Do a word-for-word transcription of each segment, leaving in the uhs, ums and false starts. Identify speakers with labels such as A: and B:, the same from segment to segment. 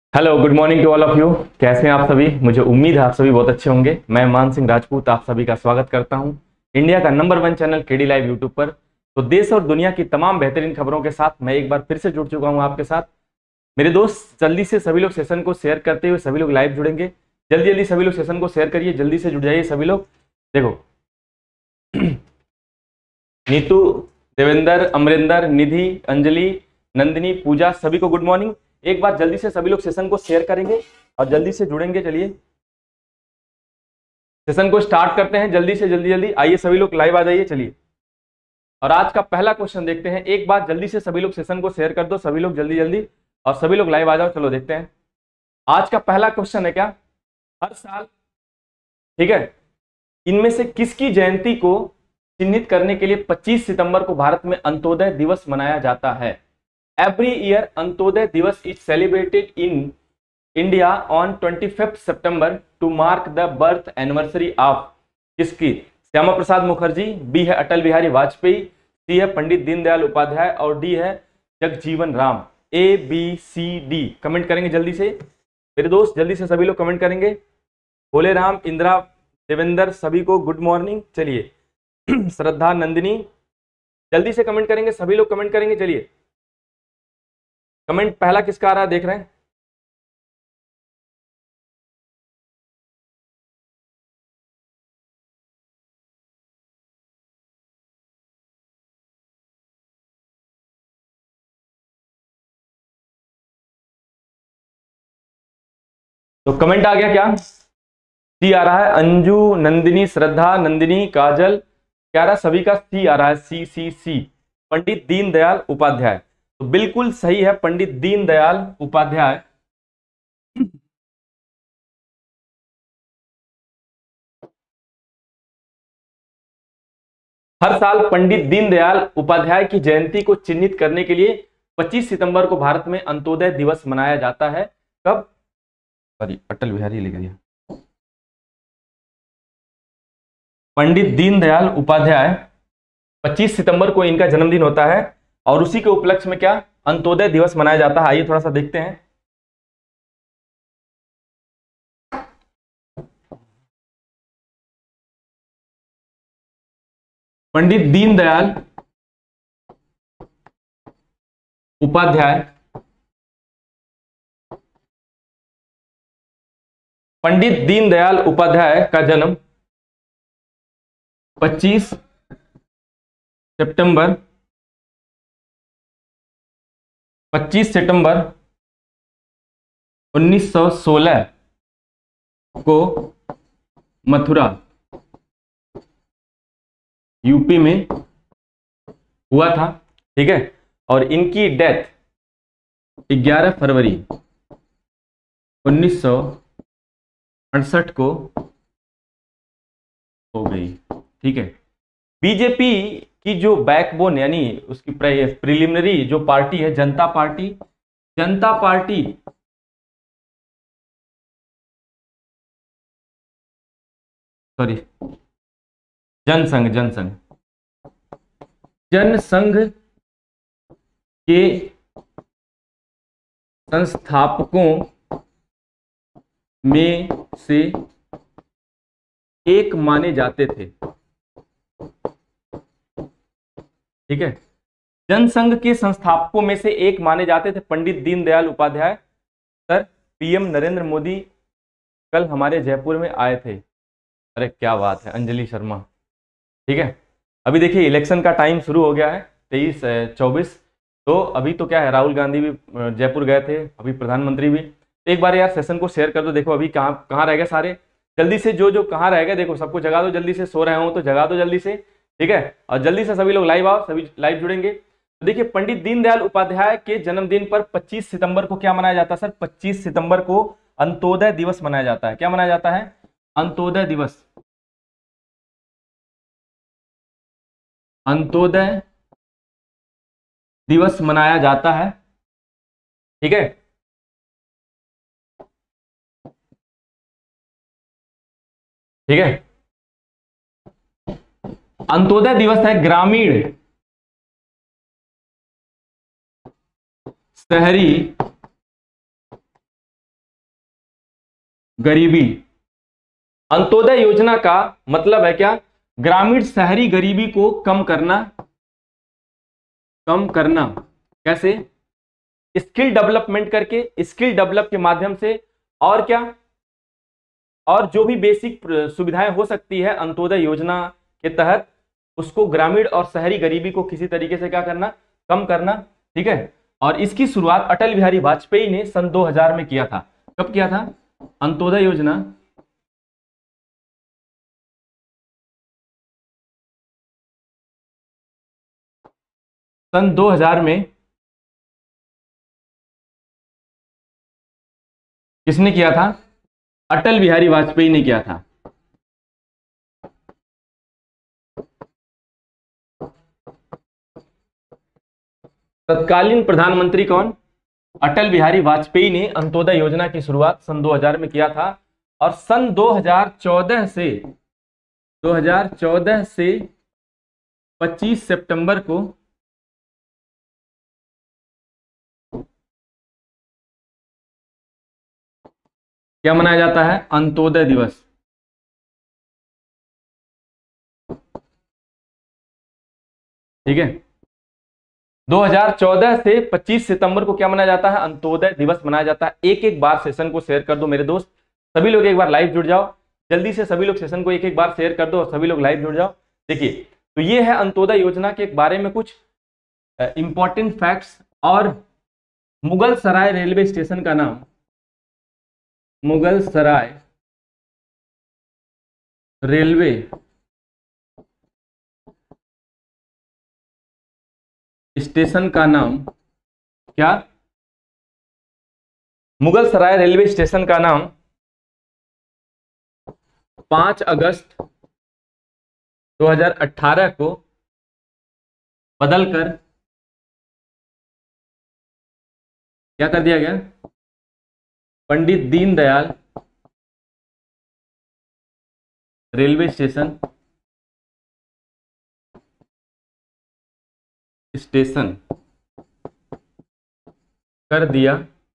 A: Hello, good morning to all of you. कैसे हैं आप सभी? मुझे उम्मीद है आप सभी बहुत अच्छे होंगे। मैं मान सिंह राजपूत आप सभी का स्वागत करता हूं इंडिया का number one channel KD live YouTube पर। तो देश और दुनिया की तमाम बेहतरीन खबरों के साथ मैं एक बार फिर से जुड़ चुका हूं आपके साथ। मेरे दोस्त, जल्दी से सभी लोग सेशन को शेयर करते हुए सभी लोग लाइव जुड़ेंगे। जल्दी जल्दी सभी लोग सेशन को शेयर करिए, जल्दी से जुड़ जाइए सभी लोग। देखो नीतू, देवेंद्र, अमरिंदर, निधि, अंजलि, नंदिनी, पूजा, सभी को गुड मॉर्निंग। एक बार जल्दी से सभी लोग सेशन को शेयर करेंगे और जल्दी से जुड़ेंगे। चलिए सेशन को स्टार्ट करते हैं जल्दी से, जल्दी जल्दी आइए सभी लोग लाइव आ जाइए। चलिए और आज का पहला क्वेश्चन देखते हैं। एक बार जल्दी से सभी लोग सेशन को शेयर कर दो, सभी लोग जल्दी जल्दी, और सभी लोग लाइव आ जाओ। चलो देखते हैं आज का पहला क्वेश्चन है क्या। हर साल, ठीक है, इनमें से किसकी जयंती को चिन्हित करने के लिए पच्चीस सितंबर को भारत में अंत्योदय दिवस मनाया जाता है? Every year Antyodaya Diwas is celebrated in India on twenty fifth September to mark the birth anniversary of किसकी? श्यामा प्रसाद मुखर्जी, बी है अटल बिहारी वाजपेयी, सी है पंडित दीनदयाल उपाध्याय और डी है Jagjivan Ram. A B C D comment करेंगे जल्दी से मेरे दोस्त, जल्दी से सभी लोग कमेंट करेंगे। भोले राम, इंदिरा, देवेंद्र, सभी को गुड मॉर्निंग। चलिए श्रद्धा, नंदिनी, जल्दी से कमेंट करेंगे सभी लोग, कमेंट करेंगे। चलिए कमेंट पहला किसका आ रहा है देख रहे हैं। तो कमेंट आ गया क्या? सी आ रहा है। अंजू, नंदिनी, श्रद्धा, नंदिनी, काजल, क्या आ रहा है? सभी का सी आ रहा है। सी सी सी पंडित दीनदयाल उपाध्याय। तो बिल्कुल सही है, पंडित दीनदयाल उपाध्याय। हर साल पंडित दीनदयाल उपाध्याय की जयंती को चिन्हित करने के लिए पच्चीस सितंबर को भारत में अंत्योदय दिवस मनाया जाता है। कब? सॉरी, अटल बिहारी लिख दिया। पंडित दीनदयाल उपाध्याय, पच्चीस सितंबर को इनका जन्मदिन होता है और उसी के उपलक्ष्य में क्या अंत्योदय दिवस मनाया जाता है। आइए थोड़ा सा देखते हैं। पंडित दीनदयाल उपाध्याय, पंडित दीनदयाल उपाध्याय का जन्म पच्चीस सितंबर पच्चीस सितंबर उन्नीस सौ सोलह को मथुरा, यूपी में हुआ था। ठीक है, और इनकी डेथ ग्यारह फरवरी उन्नीस सौ अड़सठ को हो गई। ठीक है, बीजेपी की जो बैकबोन यानी उसकी प्रिलिमिनरी जो पार्टी है, जनता पार्टी, जनता पार्टी सॉरी जनसंघ जनसंघ जनसंघ के संस्थापकों में से एक माने जाते थे। ठीक है, जनसंघ के संस्थापकों में से एक माने जाते थे पंडित दीनदयाल उपाध्याय। सर, पीएम नरेंद्र मोदी कल हमारे जयपुर में आए थे। अरे क्या बात है, अंजलि शर्मा। ठीक है, अभी देखिए इलेक्शन का टाइम शुरू हो गया है, तेईस चौबीस। तो अभी तो क्या है, राहुल गांधी भी जयपुर गए थे, अभी प्रधानमंत्री भी। एक बार यार सेशन को शेयर कर दो। देखो अभी कहाँ कहाँ रह गए सारे, जल्दी से जो जो कहाँ रह गए देखो, सबको जगा दो जल्दी से। सो रहे हो तो जगा दो जल्दी से, ठीक है, और जल्दी से सभी लोग लाइव आओ, सभी लाइव जुड़ेंगे। तो देखिए पंडित दीनदयाल उपाध्याय के जन्मदिन पर पच्चीस सितंबर को क्या मनाया जाता है सर? पच्चीस सितंबर को अंत्योदय दिवस मनाया जाता है। क्या मनाया जाता है? अंत्योदय दिवस। अंत्योदय दिवस मनाया जाता है। ठीक है, ठीक है, अंत्योदय दिवस है ग्रामीण, शहरी गरीबी। अंत्योदय योजना का मतलब है क्या? ग्रामीण शहरी गरीबी को कम करना। कम करना कैसे? स्किल डेवलपमेंट करके, स्किल डेवलप के माध्यम से, और क्या, और जो भी बेसिक सुविधाएं हो सकती है अंत्योदय योजना के तहत, उसको ग्रामीण और शहरी गरीबी को किसी तरीके से क्या करना? कम करना। ठीक है। और इसकी शुरुआत अटल बिहारी वाजपेयी ने सन दो हज़ार में किया था। कब किया था? अंत्योदय योजना सन दो हज़ार में किसने किया था? अटल बिहारी वाजपेयी ने किया था। तत्कालीन प्रधानमंत्री कौन? अटल बिहारी वाजपेयी ने अंत्योदय योजना की शुरुआत सन दो हज़ार में किया था। और सन दो हज़ार चौदह से दो हज़ार चौदह से पच्चीस सितंबर को क्या मनाया जाता है? अंत्योदय दिवस। ठीक है। दो हज़ार चौदह से पच्चीस सितंबर को क्या मनाया जाता है? अंत्योदय दिवस मनाया जाता है। एक एक बार सेशन को शेयर कर दो मेरे दोस्त, सभी लोग एक बार लाइव जुड़ जाओ जल्दी से, सभी लोग सेशन को एक एक बार शेयर कर दो और सभी लोग लाइव जुड़ जाओ। देखिए, तो ये है अंत्योदय योजना के बारे में कुछ इंपॉर्टेंट फैक्ट्स। और मुगल सराय रेलवे स्टेशन का नाम, मुगल सराय रेलवे स्टेशन का नाम क्या? मुगल सराय रेलवे स्टेशन का नाम पाँच अगस्त दो हज़ार अठारह को बदलकर क्या कर दिया गया? Pandit Deendayal railway station station कर दिया।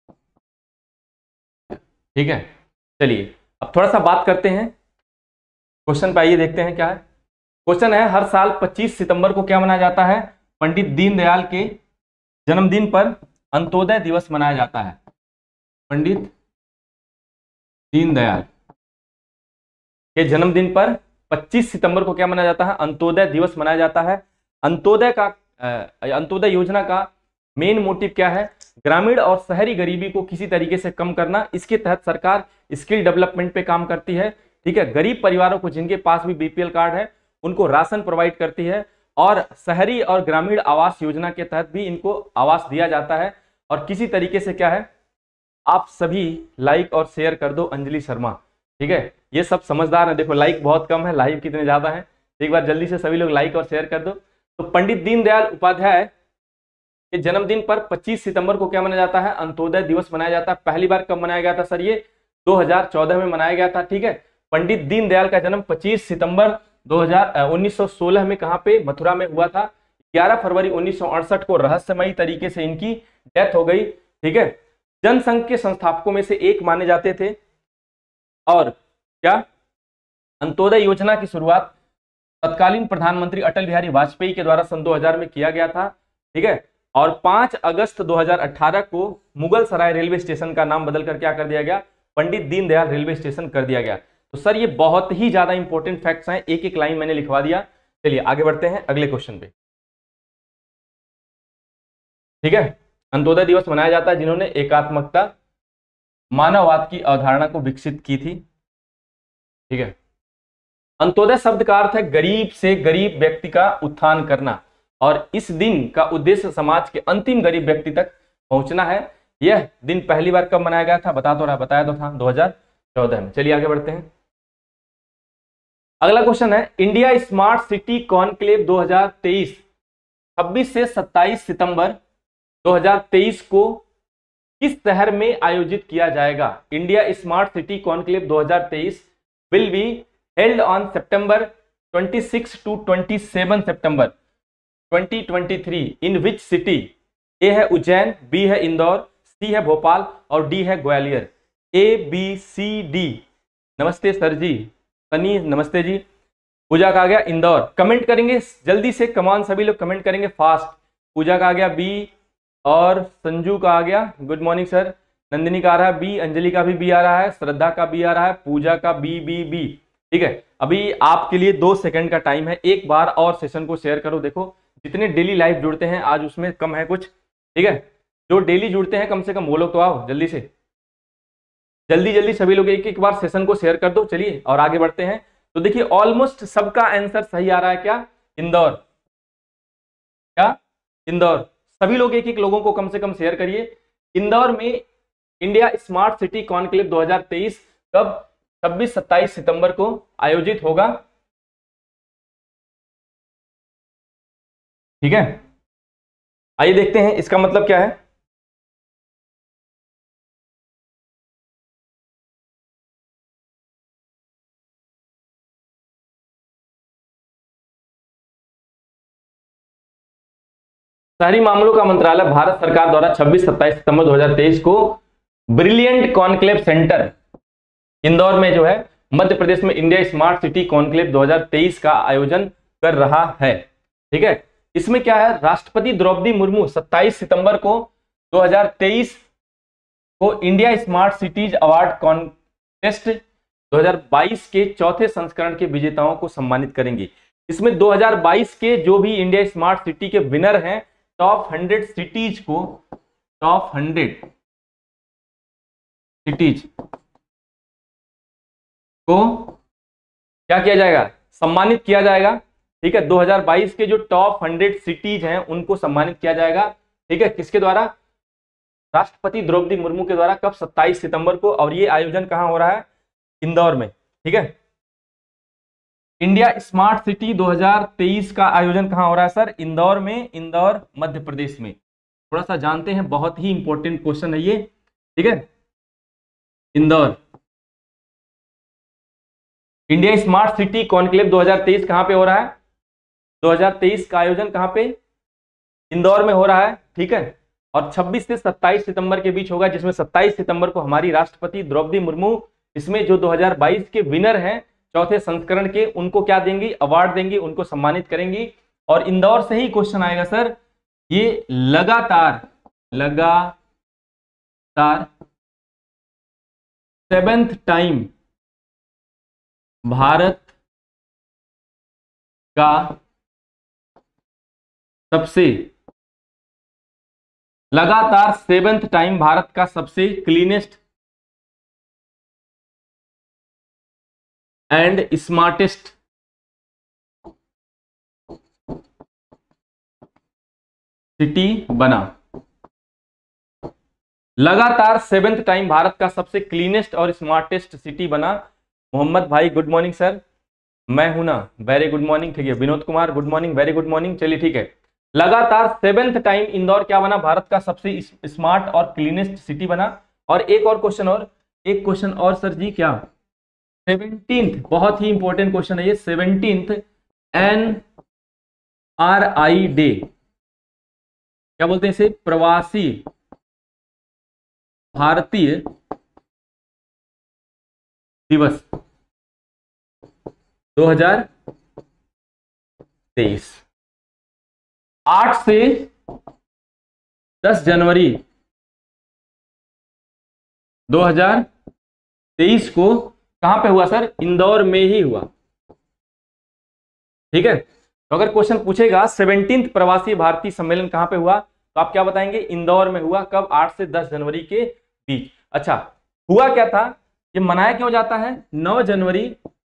A: ठीक है। चलिए अब थोड़ा सा बात करते हैं क्वेश्चन पे, आइए देखते हैं क्या है क्वेश्चन। है हर साल पच्चीस सितंबर को क्या मनाया जाता है? पंडित दीनदयाल के जन्मदिन पर अंत्योदय दिवस मनाया जाता है। पंडित दीनदयाल के जन्मदिन पर पच्चीस सितंबर को क्या मनाया जाता है? अंत्योदय दिवस मनाया जाता है। अंत्योदय का अंत्योदय योजना का मेन मोटिव क्या है? ग्रामीण और शहरी गरीबी को किसी तरीके से कम करना। इसके तहत सरकार स्किल डेवलपमेंट पे काम करती है। ठीक है। गरीब परिवारों को जिनके पास भी बीपीएल कार्ड है उनको राशन प्रोवाइड करती है। और शहरी और ग्रामीण आवास योजना के तहत भी इनको आवास दिया जाता है। और किसी तरीके से क्या है, आप सभी लाइक और शेयर कर दो अंजलि शर्मा। ठीक है, ये सब समझदार है। देखो लाइक बहुत कम है, लाइव कितने ज्यादा है। एक बार जल्दी से सभी लोग लाइक और शेयर कर दो। तो पंडित दीनदयाल उपाध्याय के जन्मदिन पर पच्चीस सितंबर को क्या मनाया जाता है? अंत्योदय दिवस मनाया जाता है। पहली बार कब मनाया गया था सर? ये दो हज़ार चौदह में मनाया गया था। ठीक है। पंडित दीनदयाल का जन्म पच्चीस सितंबर दो हज़ार उन्नीस सौ सोलह में कहां पे? मथुरा में हुआ था। ग्यारह फरवरी उन्नीस सौ अड़सठ को रहस्यमयी तरीके से इनकी डेथ हो गई। ठीक है। जनसंघ के संस्थापकों में से एक माने जाते थे। और क्या? अंत्योदय योजना की शुरुआत तत्कालीन प्रधानमंत्री अटल बिहारी वाजपेयी के द्वारा सन दो हज़ार में किया गया था। ठीक है। और पाँच अगस्त दो हज़ार अठारह को मुगल सराय रेलवे स्टेशन का नाम बदलकर क्या कर दिया गया? पंडित दीनदयाल रेलवे स्टेशन कर दिया गया। तो सर ये बहुत ही ज्यादा इंपॉर्टेंट फैक्ट्स हैं, एक एक लाइन मैंने लिखवा दिया। चलिए आगे बढ़ते हैं अगले क्वेश्चन पे। ठीक है। अंत्योदय दिवस मनाया जाता है जिन्होंने एकात्मकता मानववाद की अवधारणा को विकसित की थी। ठीक है। अंत्योदय शब्द का अर्थ है गरीब से गरीब व्यक्ति का उत्थान करना। और इस दिन का उद्देश्य समाज के अंतिम गरीब व्यक्ति तक पहुंचना है। यह दिन पहली बार कब मनाया गया था? बता तो रहा बताया तो था दो हज़ार चौदह में। चलिए आगे बढ़ते हैं। अगला क्वेश्चन है इंडिया स्मार्ट सिटी कॉन्क्लेव दो हज़ार तेईस छब्बीस से सत्ताईस सितंबर दो हज़ार तेईस को किस शहर में आयोजित किया जाएगा? इंडिया स्मार्ट सिटी कॉन्क्लेव दो हज़ार तेईस will be held on September छब्बीस टू सत्ताईस September twenty twenty three in which city? A है उज्जैन, बी है इंदौर, सी है भोपाल और डी है Gwalior. A B C D, नमस्ते सर जी। सनी नमस्ते जी। पूजा का आ गया इंदौर, कमेंट करेंगे जल्दी से, कमान सभी लोग कमेंट करेंगे फास्ट। पूजा का आ गया बी, और संजू का आ गया गुड मॉर्निंग सर। नंदिनी का आ रहा है बी, अंजलि का भी बी आ रहा है, श्रद्धा का बी आ रहा है, पूजा का बी बी बी। ठीक है, अभी आपके लिए दो सेकंड का टाइम है, एक बार और सेशन को शेयर करो। देखो जितने डेली लाइव जुड़ते हैं आज उसमें कम है कुछ, ठीक है, जो डेली जुड़ते हैं कम से कम वो लोग तो आओ जल्दी से, जल्दी जल्दी सभी लोग एक एक बार सेशन को शेयर कर दो। चलिए और आगे बढ़ते हैं। तो देखिए ऑलमोस्ट सबका आंसर सही आ रहा है, क्या इंदौर, क्या इंदौर। सभी लोग एक एक लोगों को कम से कम शेयर करिए। इंदौर में इंडिया स्मार्ट सिटी कॉन्क्लेव दो हज़ार तेईस कब छब्बीस सत्ताईस सितंबर को आयोजित होगा। ठीक है, आइए देखते हैं इसका मतलब क्या है। शहरी मामलों का मंत्रालय भारत सरकार द्वारा छब्बीस सत्ताईस सितंबर दो हज़ार तेईस को ब्रिलियंट कॉन्क्लेव सेंटर इंदौर में जो है मध्य प्रदेश में इंडिया स्मार्ट सिटी कॉन्क्लेव दो हज़ार तेईस का आयोजन कर रहा है। ठीक है, इसमें क्या है, राष्ट्रपति द्रौपदी मुर्मू सत्ताईस सितंबर को दो हज़ार तेईस को India smart cities award contest दो हज़ार बाईस के चौथे संस्करण के विजेताओं को सम्मानित करेंगी। इसमें दो हज़ार बाईस के जो भी इंडिया स्मार्ट सिटी के विनर हैं, टॉप हंड्रेड सिटीज को, टॉप हंड्रेड सिटीज को क्या किया जाएगा, सम्मानित किया जाएगा। ठीक है, दो हज़ार बाईस के जो टॉप हंड्रेड सिटीज हैं उनको सम्मानित किया जाएगा। ठीक है, किसके द्वारा, राष्ट्रपति द्रौपदी मुर्मू के द्वारा। कब, सत्ताईस सितंबर को, और ये आयोजन कहां हो रहा है, इंदौर में। ठीक है, इंडिया स्मार्ट सिटी दो हज़ार तेईस का आयोजन कहां हो रहा है सर, इंदौर में, इंदौर मध्य प्रदेश में। थोड़ा सा जानते हैं, बहुत ही इंपॉर्टेंट क्वेश्चन है ये। ठीक है, Indore, India smart city conclave दो हज़ार तेईस कहां पे हो रहा है, दो हज़ार तेईस का आयोजन कहां पे, इंदौर में हो रहा है। ठीक है, और छब्बीस से सत्ताईस सितंबर के बीच होगा, जिसमें सत्ताईस सितंबर को हमारी राष्ट्रपति द्रौपदी मुर्मू इसमें जो दो हज़ार बाईस के विनर हैं चौथे संस्करण के, उनको क्या देंगी, अवार्ड देंगी, उनको सम्मानित करेंगी। और इंदौर से ही क्वेश्चन आएगा सर, ये लगातार लगातार सेवेंथ टाइम भारत का सबसे लगातार सेवेंथ टाइम भारत का सबसे क्लीनेस्ट एंड स्मार्टेस्ट सिटी बना। लगातार सेवेंथ टाइम भारत का सबसे क्लीनेस्ट और स्मार्टेस्ट सिटी बना। मोहम्मद भाई गुड मॉर्निंग सर, मैं हूं ना, वेरी गुड मॉर्निंग। ठीक है, Vinod Kumar good morning, very good morning. चलिए ठीक है, लगातार सेवेंथ टाइम इंदौर क्या बना, भारत का सबसे स्मार्ट और क्लीनेस्ट सिटी बना। और एक और क्वेश्चन, और एक क्वेश्चन और सर जी, क्या सेवनटीन्थ, बहुत ही इंपॉर्टेंट क्वेश्चन है ये, seventeenth N R I day, क्या बोलते हैं इसे, प्रवासी भारतीय दिवस दो हज़ार तेईस, आठ से दस जनवरी दो हज़ार तेईस को कहां पे हुआ सर, इंदौर में ही हुआ। ठीक है, तो अगर क्वेश्चन पूछेगा सेवनटीन्थ प्रवासी भारतीय सम्मेलन कहां पे हुआ, तो आप क्या बताएंगे, इंदौर में हुआ। कब, आठ से दस जनवरी के बीच। अच्छा, हुआ क्या था, ये मनाया क्यों जाता है, नौ जनवरी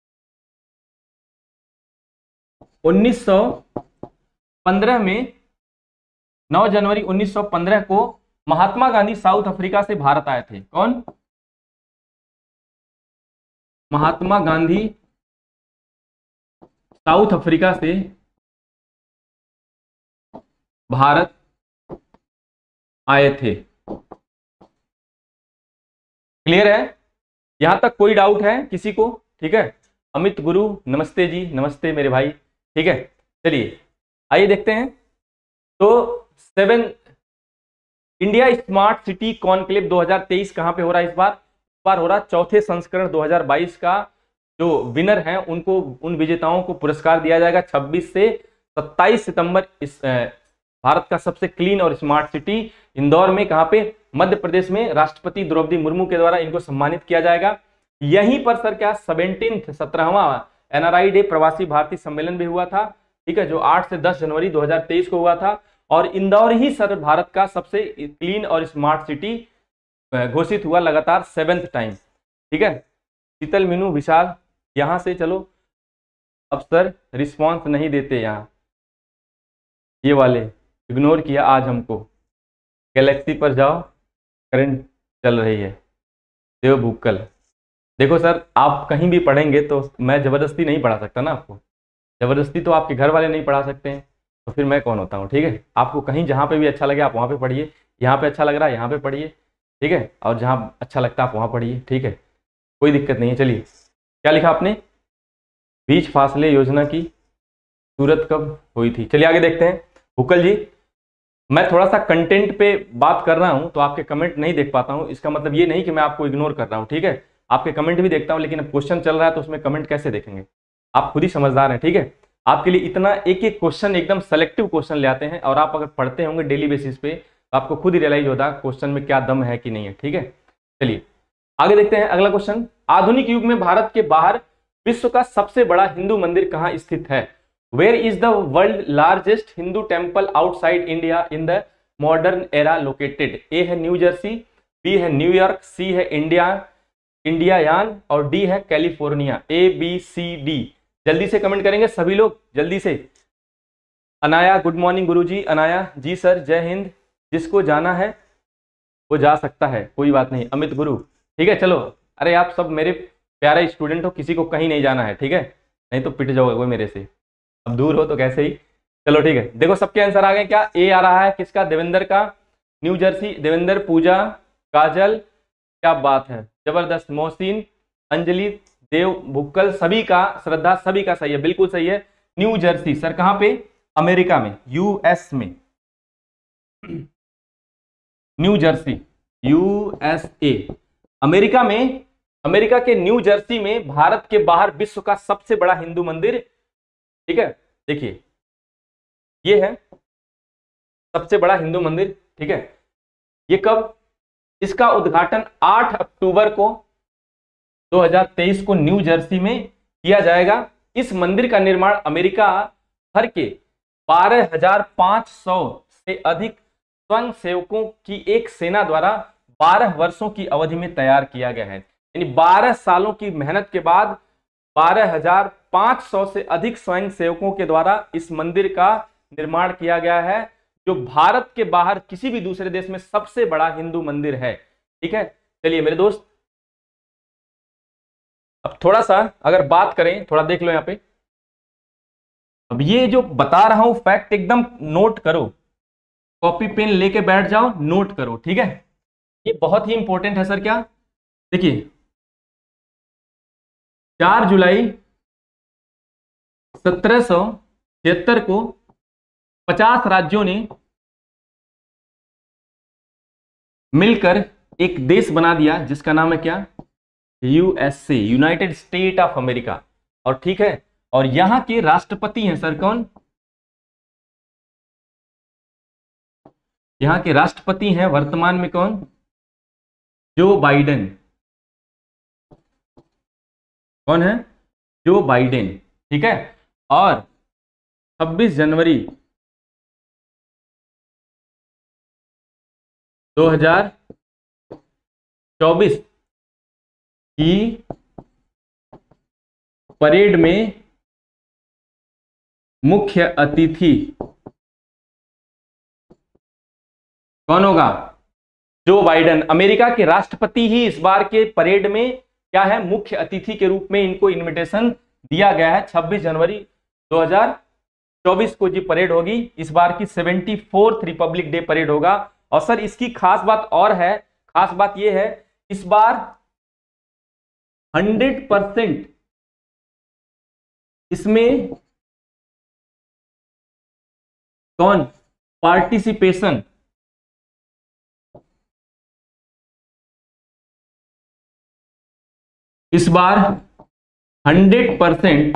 A: उन्नीस सौ पंद्रह में, नौ जनवरी उन्नीस सौ पंद्रह को महात्मा गांधी साउथ अफ्रीका से भारत आए थे। कौन, महात्मा गांधी साउथ अफ्रीका से भारत आए थे। क्लियर है, यहां तक कोई डाउट है किसी को। ठीक है, अमित गुरु नमस्ते जी, नमस्ते मेरे भाई। ठीक है, चलिए आइए देखते हैं। तो seven India smart city conclave दो हज़ार तेईस कहां पे हो रहा है इस बार, बार हो रहा चौथे संस्करण दो हज़ार बाईस का जो विनर हैं उनको, उन विजेताओं को पुरस्कार दिया जाएगा छब्बीस से सत्ताईस सितंबर। इस भारत का सबसे क्लीन और स्मार्ट सिटी इंदौर में, कहां पे, मध्य प्रदेश में, राष्ट्रपति द्रौपदी मुर्मू के द्वारा इनको सम्मानित किया जाएगा। यहीं पर सर क्या सेवनटीन्थ सत्रहवां एनआरआई डे प्रवासी भारतीय सम्मेलन भी हुआ था, ठीक है, जो आठ से दस जनवरी दो हज़ार तेईस को हुआ था। और इंदौर ही सर भारत का सबसे क्लीन और स्मार्ट सिटी घोषित हुआ लगातार सेवेंथ टाइम, ठीक है। शीतल, मीनू, विशाल, यहां से चलो। अब सर रिस्पॉन्स नहीं देते, यहाँ ये वाले इग्नोर किया आज हमको। गैलेक्सी पर जाओ, करंट चल रही है। देव भूकल, देखो सर आप कहीं भी पढ़ेंगे तो मैं जबरदस्ती नहीं पढ़ा सकता ना आपको, जबरदस्ती तो आपके घर वाले नहीं पढ़ा सकते हैं, तो फिर मैं कौन होता हूँ, ठीक है। आपको कहीं जहाँ पे भी अच्छा लगे आप वहाँ पे पढ़िए, यहाँ पे अच्छा लग रहा है यहाँ पे पढ़िए, ठीक है, और जहाँ अच्छा लगता है आप वहाँ पढ़िए, ठीक है, कोई दिक्कत नहीं है। चलिए, क्या लिखा आपने, बीच फासले योजना की सूरत कब हुई थी। चलिए आगे देखते हैं। भूकल जी, मैं थोड़ा सा कंटेंट पे बात कर रहा हूं तो आपके कमेंट नहीं देख पाता हूं, इसका मतलब ये नहीं कि मैं आपको इग्नोर कर रहा हूं, ठीक है। आपके कमेंट भी देखता हूं, लेकिन अब क्वेश्चन चल रहा है तो उसमें कमेंट कैसे देखेंगे, आप खुद ही समझदार हैं, ठीक है। आपके लिए इतना एक एक क्वेश्चन, एकदम सेलेक्टिव क्वेश्चन ले आते हैं, और आप अगर पढ़ते होंगे डेली बेसिस पे तो आपको खुद ही रियलाइज होता है क्वेश्चन में क्या दम है कि नहीं है, ठीक है। चलिए आगे देखते हैं अगला क्वेश्चन। आधुनिक युग में भारत के बाहर विश्व का सबसे बड़ा हिंदू मंदिर कहां स्थित है। Where is the world largest Hindu temple outside India in the modern era located. A है न्यू जर्सी, बी है न्यूयॉर्क, सी है इंडिया इंडियायान, और डी है California. A B C D, जल्दी से कमेंट करेंगे सभी लोग, जल्दी से। अनाया, गुड मॉर्निंग गुरुजी। अनाया जी सर जय हिंद, जिसको जाना है वो जा सकता है, कोई बात नहीं। अमित गुरु, ठीक है, चलो। अरे आप सब मेरे प्यारे स्टूडेंट हो, किसी को कहीं नहीं जाना है, ठीक है, नहीं तो पिट जाओगे कोई मेरे से, अब दूर हो तो कैसे ही। चलो ठीक है, देखो सबके आंसर आ गए क्या। ए आ रहा है किसका, देवेंद्र का, न्यू जर्सी, देवेंद्र, पूजा, काजल, क्या बात है, जबरदस्त, मोहसिन, अंजलि, देव, भुक्कल, सभी का, श्रद्धा, सभी का सही है, बिल्कुल सही है। न्यू जर्सी सर कहां पे, अमेरिका में, यूएस में, न्यू जर्सी, यूएसए, अमेरिका में, अमेरिका के न्यू जर्सी में भारत के बाहर विश्व का सबसे बड़ा हिंदू मंदिर, ठीक है। देखिए ये है सबसे बड़ा हिंदू मंदिर, ठीक है। ये कब, इसका उद्घाटन आठ अक्टूबर को दो हज़ार तेईस को न्यू जर्सी में किया जाएगा। इस मंदिर का निर्माण अमेरिका भर के बारह हज़ार पाँच सौ से अधिक स्वयं सेवकों की एक सेना द्वारा बारह वर्षों की अवधि में तैयार किया गया है। यानी बारह सालों की मेहनत के बाद बारह हज़ार पाँच सौ से अधिक स्वयं सेवकों के द्वारा इस मंदिर का निर्माण किया गया है, जो भारत के बाहर किसी भी दूसरे देश में सबसे बड़ा हिंदू मंदिर है, ठीक है। चलिए मेरे दोस्त, अब थोड़ा सा अगर बात करें, थोड़ा देख लो यहां पे, अब ये जो बता रहा हूं फैक्ट एकदम नोट करो, कॉपी पेन लेके बैठ जाओ, नोट करो, ठीक है। ये बहुत ही इंपॉर्टेंट है सर। क्या, देखिए चार जुलाई सत्रह सौ छिहत्तर को पचास राज्यों ने मिलकर एक देश बना दिया जिसका नाम है क्या, USA, United State of America, और ठीक है, और यहां के राष्ट्रपति हैं सर कौन, यहां के राष्ट्रपति हैं वर्तमान में कौन, जो बाइडेन, कौन है, जो बाइडेन, ठीक है। और छब्बीस जनवरी दो हज़ार चौबीस की परेड में मुख्य अतिथि कौन होगा, जो बाइडेन। अमेरिका के राष्ट्रपति ही इस बार के परेड में क्या है, मुख्य अतिथि के रूप में इनको इनविटेशन दिया गया है। छब्बीस जनवरी दो हज़ार चौबीस को जी परेड होगी, इस बार की seventy fourth republic day parade होगा। और सर इसकी खास बात और है, खास बात यह है, इस बार हंड्रेड परसेंट इसमें कौन पार्टिसिपेशन, इस बार हंड्रेड परसेंट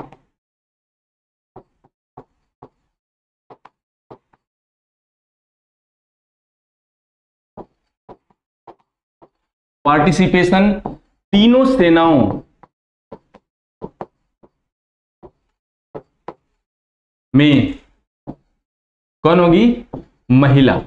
A: पार्टिसिपेशन तीनों सेनाओं में कौन होगी? महिला।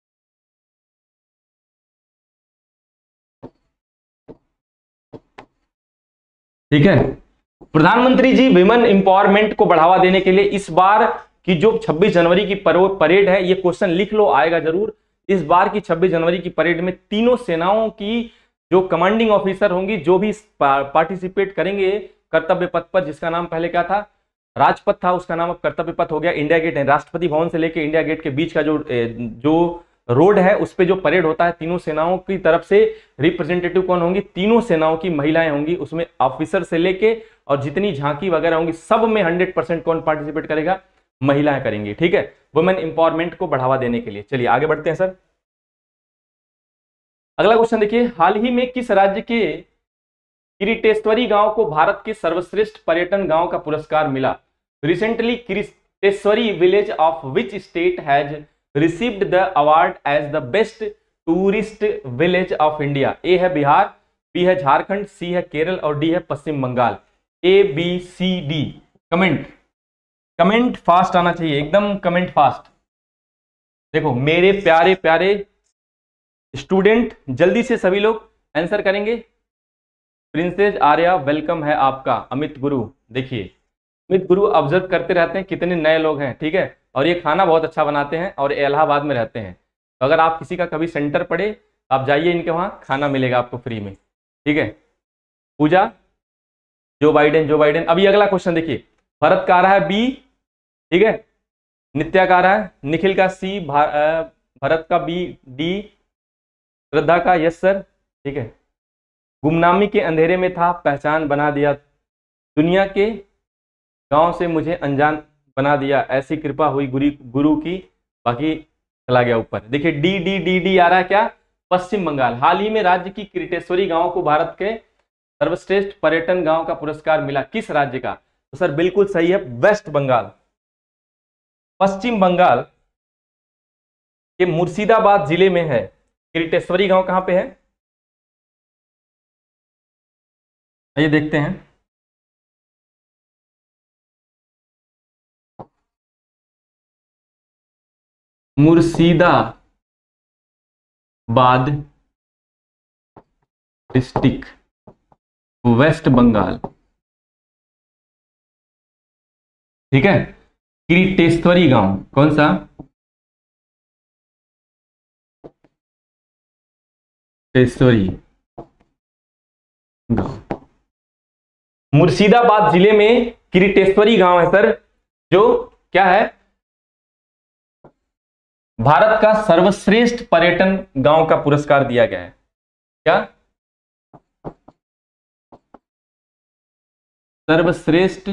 A: ठीक है। प्रधानमंत्री जी विमेन एम्पावरमेंट को बढ़ावा देने के लिए इस बार की जो छब्बीस जनवरी की परेड है, ये क्वेश्चन लिख लो, आएगा जरूर। इस बार की छब्बीस जनवरी की परेड में तीनों सेनाओं की जो कमांडिंग ऑफिसर होंगी, जो भी पार्टिसिपेट करेंगे कर्तव्य पथ पर, जिसका नाम पहले क्या था? राजपथ था, उसका नाम अब कर्तव्य पथ हो गया। इंडिया गेट है, राष्ट्रपति भवन से लेकर इंडिया गेट के बीच का जो जो रोड है, उस पे जो परेड होता है, तीनों सेनाओं की तरफ से रिप्रेजेंटेटिव कौन होंगी? तीनों सेनाओं की महिलाएं होंगी उसमें, ऑफिसर से लेके और जितनी झांकी वगैरह होंगी सब में हंड्रेड परसेंट कौन पार्टिसिपेट करेगा? महिलाएं करेंगी। ठीक है, वुमेन एम्पावरमेंट को बढ़ावा देने के लिए। चलिए आगे बढ़ते हैं सर। अगला क्वेश्चन देखिए, हाल ही में किस राज्य के किरीटेश्वरी गांव को भारत के सर्वश्रेष्ठ पर्यटन गांव का पुरस्कार मिला? Recently Kiriteshwari village of which state has received the award as the best tourist village of India? A है बिहार, बी है झारखंड, सी है केरल और डी है Paschim Bangal. A B C D. Comment comment fast आना चाहिए, एकदम कमेंट फास्ट। देखो मेरे प्यारे प्यारे स्टूडेंट, जल्दी से सभी लोग आंसर करेंगे। प्रिंसेस आर्या वेलकम है आपका। अमित गुरु, देखिए अमित गुरु ऑब्जर्व करते रहते हैं कितने नए लोग हैं। ठीक है, और ये खाना बहुत अच्छा बनाते हैं और इलाहाबाद में रहते हैं, तो अगर आप किसी का कभी सेंटर पड़े आप जाइए, इनके वहाँ खाना मिलेगा आपको फ्री में। ठीक है। पूजा, जो बाइडेन जो बाइडेन। अभी अगला क्वेश्चन देखिए, भरत का आ रहा है बी, ठीक है, नित्या का आ रहा है, निखिल का सी, भरत का बी, डी, श्रद्धा का यस सर। ठीक है। गुमनामी के अंधेरे में था, पहचान बना दिया, दुनिया के गांव से मुझे अनजान बना दिया, ऐसी कृपा हुई गुरु गुरु की, बाकी चला गया ऊपर। देखिए डी डी डी डी आ रहा है क्या? पश्चिम बंगाल। हाल ही में राज्य की किरीटेश्वरी गांव को भारत के सर्वश्रेष्ठ पर्यटन गांव का पुरस्कार मिला, किस राज्य का? तो सर बिल्कुल सही है, वेस्ट बंगाल। पश्चिम बंगाल के मुर्शिदाबाद जिले में है किरीटेश्वरी गांव। कहां पे है ये देखते हैं। Murshidabad district, west Bengal. ठीक है। किरीटेश्वरी गांव कौन सा? टेश्वरी गांव मुर्शिदाबाद जिले में किरीटेश्वरी गांव है सर, जो क्या है? भारत का सर्वश्रेष्ठ पर्यटन गांव का पुरस्कार दिया गया है। क्या? सर्वश्रेष्ठ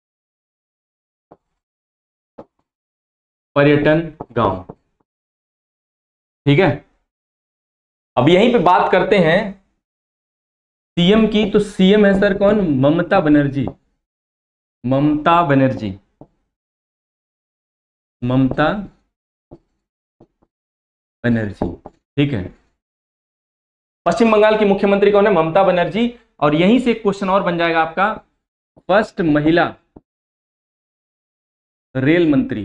A: पर्यटन गांव। ठीक है। अब यहीं पे बात करते हैं सीएम की, तो सीएम है सर कौन? ममता बनर्जी। ममता बनर्जी ममता बनर्जी। ठीक है। पश्चिम बंगाल की मुख्यमंत्री कौन है? ममता बनर्जी। और यहीं से एक क्वेश्चन और बन जाएगा आपका, फर्स्ट महिला रेल मंत्री।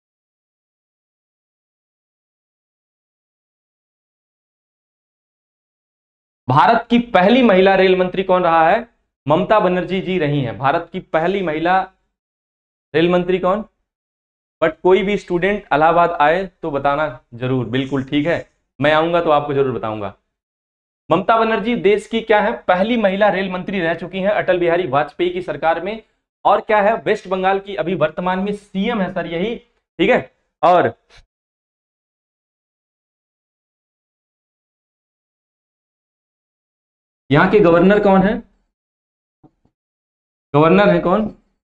A: भारत की पहली महिला रेल मंत्री कौन रहा है? ममता बनर्जी जी रही हैं भारत की पहली महिला रेल मंत्री। कौन? बट कोई भी स्टूडेंट इलाहाबाद आए तो बताना जरूर। बिल्कुल ठीक है, मैं आऊंगा तो आपको जरूर बताऊंगा। ममता बनर्जी देश की क्या है? पहली महिला रेल मंत्री रह चुकी हैं अटल बिहारी वाजपेयी की सरकार में। और क्या है? वेस्ट बंगाल की अभी वर्तमान में सीएम है सर यही। ठीक है। और यहां के गवर्नर कौन है? गवर्नर है कौन?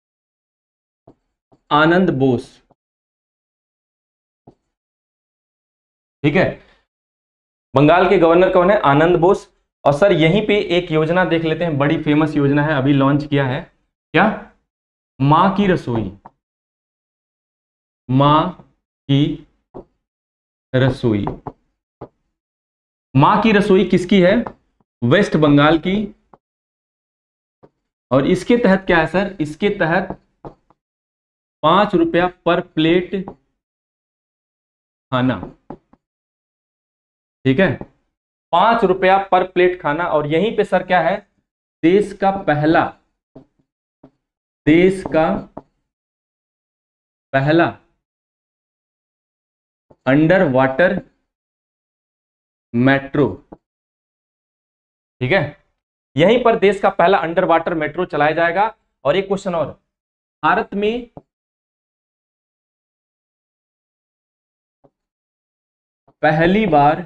A: आनंद बोस। ठीक है। बंगाल के गवर्नर कौन है? आनंद बोस। और सर यहीं पे एक योजना देख लेते हैं, बड़ी फेमस योजना है, अभी लॉन्च किया है, क्या? मां की रसोई। मां की रसोई। मां की रसोई किसकी है? वेस्ट बंगाल की। और इसके तहत क्या है सर? इसके तहत पांच रुपया पर प्लेट खाना, ठीक है, पांच रुपया पर प्लेट खाना। और यहीं पे सर क्या है? देश का पहला देश का पहला अंडर वाटर मेट्रो, ठीक है, यहीं पर देश का पहला अंडर वाटर मेट्रो चलाया जाएगा। और एक क्वेश्चन और, भारत में पहली बार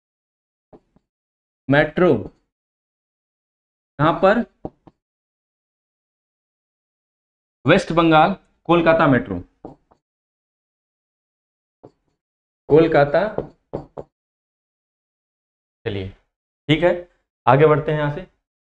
A: मेट्रो कहां पर? West Bengal, Kolkata metro, Kolkata. चलिए ठीक है, आगे बढ़ते हैं यहां से।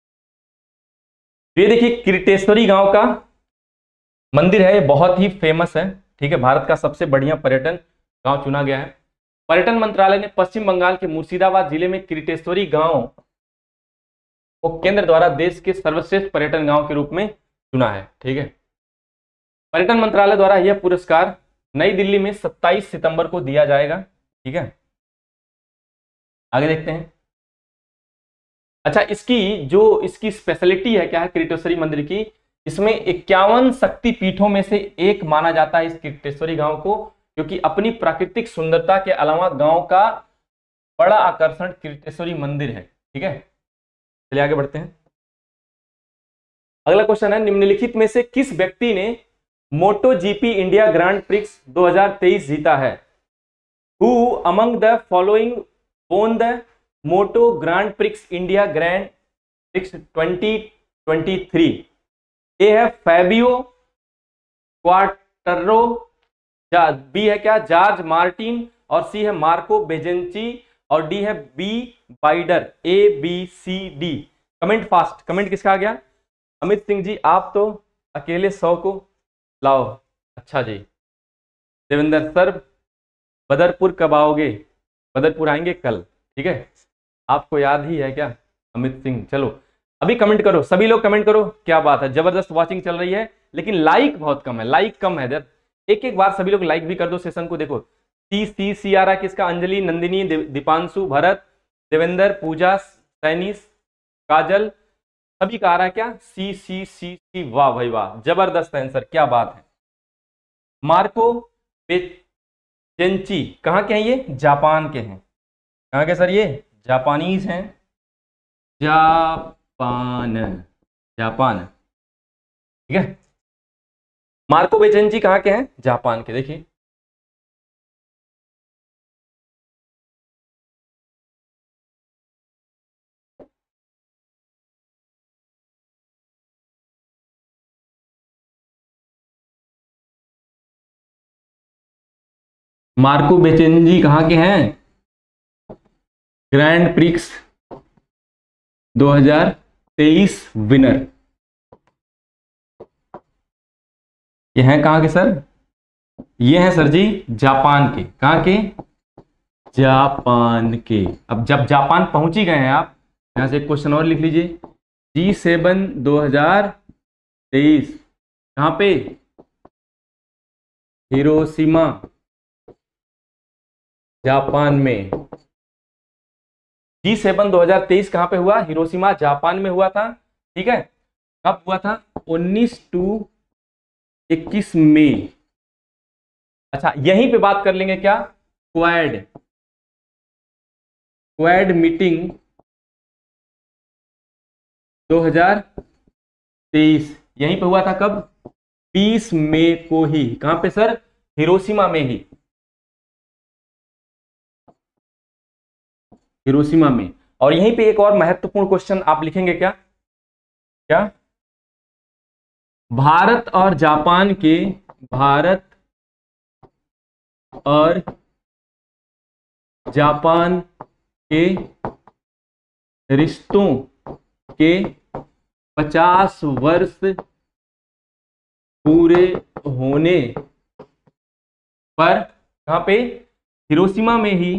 A: ये देखिए किरटेश्वरी गांव का मंदिर है, ये बहुत ही फेमस है, ठीक है, भारत का सबसे बढ़िया पर्यटन गांव चुना गया है। पर्यटन मंत्रालय ने पश्चिम बंगाल के मुर्शिदाबाद जिले में किरटेश्वरी गांव को केंद्र द्वारा देश के सर्वश्रेष्ठ पर्यटन गांव के रूप में चुना है, ठीक है। पर्यटन मंत्रालय द्वारा यह पुरस्कार नई दिल्ली में सत्ताईस सितंबर को दिया जाएगा, ठीक है। आगे देखते हैं। अच्छा, इसकी जो इसकी स्पेशलिटी है क्या है किरटेश्वरी मंदिर की? इसमें इक्यावन शक्ति पीठों में से एक माना जाता है इस किरटेश्वरी गांव को, क्योंकि अपनी प्राकृतिक सुंदरता के अलावा गांव का बड़ा आकर्षण किरटेश्वरी मंदिर है, ठीक है। चलिए आगे बढ़ते हैं। अगला क्वेश्चन है, निम्नलिखित में से किस व्यक्ति ने moto GP India grand prix दो हज़ार तेईस जीता है? Who among the following won the moto grand prix India grand prix twenty twenty three? A है फैबियो क्वार्टरो, बी है क्या जॉर्ज मार्टिन, और सी है मार्को बेजेंची, और डी है B Binder. A B C D. Comment fast, comment किसका आ गया? अमित सिंह जी, आप तो अकेले सौ को लाओ। अच्छा जी। देवेंद्र सर, बदरपुर कब आओगे? बदरपुर आएंगे कल, ठीक है। आपको याद ही है क्या अमित सिंह? चलो अभी कमेंट करो, सभी लोग कमेंट करो। क्या बात है, जबरदस्त वॉचिंग चल रही है, लेकिन लाइक बहुत कम है, लाइक कम है। एक एक बार सभी लोग लाइक भी कर दो सेशन को। देखो सी सी सी आ रहा किसका? अंजलि, नंदिनी, दीपांशु, भरत, देवेंद्र, पूजा, सैनिस, काजल, सभी का आ रहा है क्या? सी सी सी सी। वाह भाई वाह, जबरदस्त आंसर, क्या बात है। मार्को बेचेंची कहाँ के हैं? ये जापान के हैं। कहाँ के सर? ये जापानीज हैं, जापान, जापान, ठीक है। मार्को बेचेंची कहाँ के हैं? जापान के। देखिए मार्को बेचेंजी कहाँ के हैं? ग्रैंड प्रिक्स दो हज़ार तेईस विनर। ये हैं कहाँ के सर? ये हैं सर जी जापान के। कहाँ के? जापान के। अब जब जापान पहुंच ही गए हैं आप, यहां से एक क्वेश्चन और लिख लीजिए। जी सेवन दो हजार तेईस कहां पे? हिरोशिमा, जापान में। जी सेवन दो हजार तेईस कहां पे हुआ? हिरोशिमा, जापान में हुआ था, ठीक है। कब हुआ था? उन्नीस टू इक्कीस मई। अच्छा, यहीं पे बात कर लेंगे क्या? क्वाड, क्वाड मीटिंग दो हज़ार तेईस यहीं पे हुआ था। कब? बीस मई को ही। कहां पे सर? हिरोशिमा में ही, हिरोशिमा में। और यहीं पे एक और महत्वपूर्ण क्वेश्चन आप लिखेंगे क्या? क्या? भारत और जापान के, भारत और जापान के रिश्तों के पचास वर्ष पूरे होने पर कहां पे, हिरोशिमा में ही,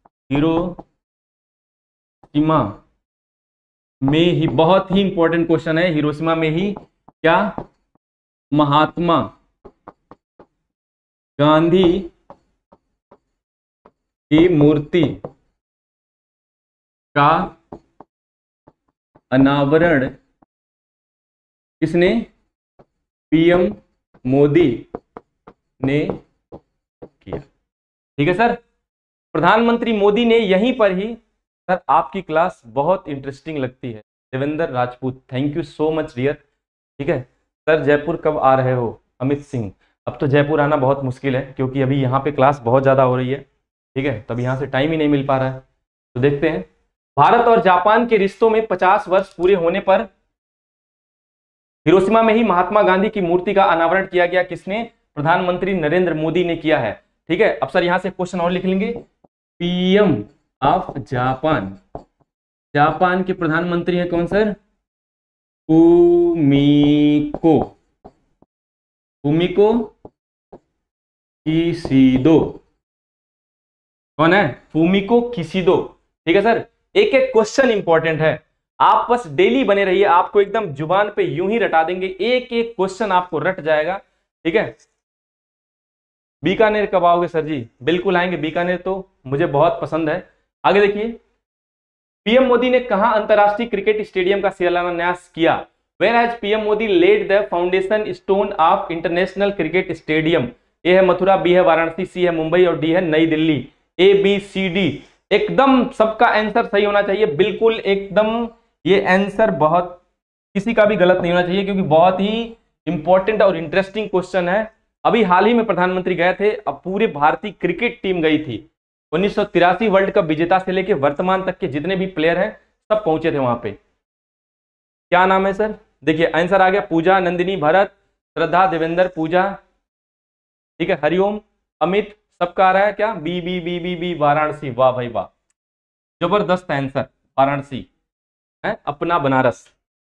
A: हिरोशिमा में ही, बहुत ही इंपॉर्टेंट क्वेश्चन है, हिरोशिमा में ही क्या, महात्मा गांधी की मूर्ति का अनावरण किसने, पीएम मोदी ने किया। ठीक है सर, प्रधानमंत्री मोदी ने यहीं पर ही। सर आपकी क्लास बहुत इंटरेस्टिंग लगती है Devendra Rajput, thank you so much dear. ठीक है सर, जयपुर कब आ रहे हो, अमित सिंह। अब तो जयपुर आना बहुत मुश्किल है क्योंकि अभी यहाँ पे क्लास बहुत ज़्यादा हो रही है। ठीक है, तब यहाँ से टाइम ही नहीं मिल पा रहा है। तो देखते हैं, भारत और जापान के रिश्तों में पचास वर्ष पूरे होने पर हिरोशिमा में ही महात्मा गांधी की मूर्ति का अनावरण किया गया, किसने, प्रधानमंत्री नरेंद्र मोदी ने किया है। ठीक है, अब सर यहां से क्वेश्चन और लिख लेंगे, पीएम ऑफ जापान, जापान के प्रधानमंत्री हैं कौन सर, फूमिको, फूमिको किशिदो, कौन है, फूमिको किशिदो। ठीक है सर, एक एक क्वेश्चन इंपॉर्टेंट है, आप बस डेली बने रहिए, आपको एकदम जुबान पे यूं ही रटा देंगे, एक एक क्वेश्चन आपको रट जाएगा। ठीक है, बीकानेर कब आओगे सर जी, बिल्कुल आएंगे, बीकानेर तो मुझे बहुत पसंद है। आगे देखिए, पीएम मोदी ने कहां अंतरराष्ट्रीय क्रिकेट स्टेडियम का शिलान्यास किया, where has PM Modi led the foundation stone of international cricket stadium. A है मथुरा, बी है वाराणसी, सी है मुंबई और डी है Nai Delhi. A B C D, एकदम सबका आंसर सही होना चाहिए, बिल्कुल एकदम, ये आंसर बहुत किसी का भी गलत नहीं होना चाहिए क्योंकि बहुत ही इंपॉर्टेंट और इंटरेस्टिंग क्वेश्चन है। अभी हाल ही में प्रधानमंत्री गए थे, अब पूरी भारतीय क्रिकेट टीम गई थी, उन्नीस सौ तिरासी वर्ल्ड कप विजेता से लेकर वर्तमान तक के जितने भी प्लेयर हैं सब पहुंचे थे वहां पे। क्या नाम है सर, देखिए आंसर आ गया, पूजा, नंदिनी, भरत, श्रद्धा, देवेंद्र, पूजा। ठीक है, हरिओम, अमित, सबका आ रहा है क्या, B B B B B Varanasi, वाह भाई वाह, जबरदस्त आंसर, वाराणसी है अपना बनारस।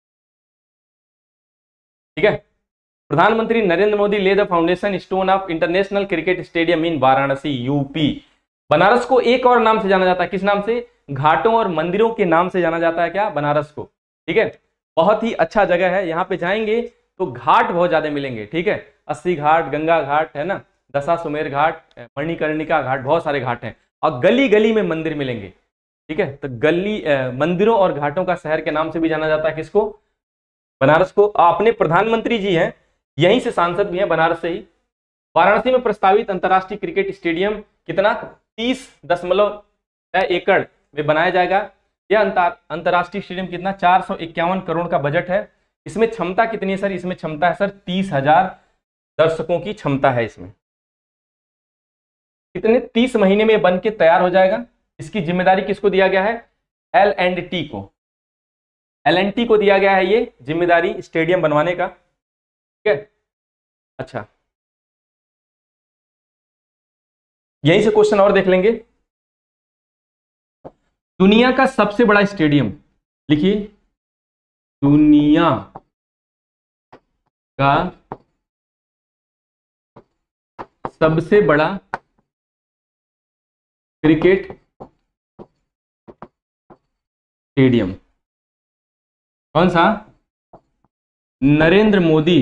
A: ठीक है, प्रधानमंत्री Narendra Modi lay the foundation stone of international cricket stadium in Varanasi, UP. Banaras को एक और नाम से जाना जाता है, किस नाम से, घाटों और मंदिरों के नाम से जाना जाता है क्या, बनारस को। ठीक है, बहुत ही अच्छा जगह है, यहाँ पे जाएंगे तो घाट बहुत ज्यादा मिलेंगे। ठीक है, अस्सी घाट, गंगा घाट है ना, दशाश्वमेध घाट, मणिकर्णिका घाट, बहुत सारे घाट हैं और गली गली में मंदिर मिलेंगे। ठीक है, तो गली मंदिरों और घाटों का शहर के नाम से भी जाना जाता है किसको, बनारस को। अपने प्रधानमंत्री जी हैं, यहीं से सांसद भी हैं, बनारस से ही। वाराणसी में प्रस्तावित अंतर्राष्ट्रीय क्रिकेट स्टेडियम कितना, तीस दशमलव एकड़ में बनाया जाएगा। यह अंतर्राष्ट्रीय स्टेडियम कितना, चार सौ इक्यावन करोड़ का बजट है। इसमें क्षमता कितनी है सर, इसमें क्षमता है सर तीस हजार दर्शकों की क्षमता है इसमें। कितने, तीस महीने में बन के तैयार हो जाएगा। इसकी जिम्मेदारी किसको दिया गया है, एल एंड टी को, एल एंड टी को दिया गया है ये जिम्मेदारी स्टेडियम बनवाने का। ठीक है, अच्छा यहीं से क्वेश्चन और देख लेंगे, दुनिया का सबसे बड़ा स्टेडियम लिखिए, दुनिया का सबसे बड़ा क्रिकेट स्टेडियम कौन सा, नरेंद्र मोदी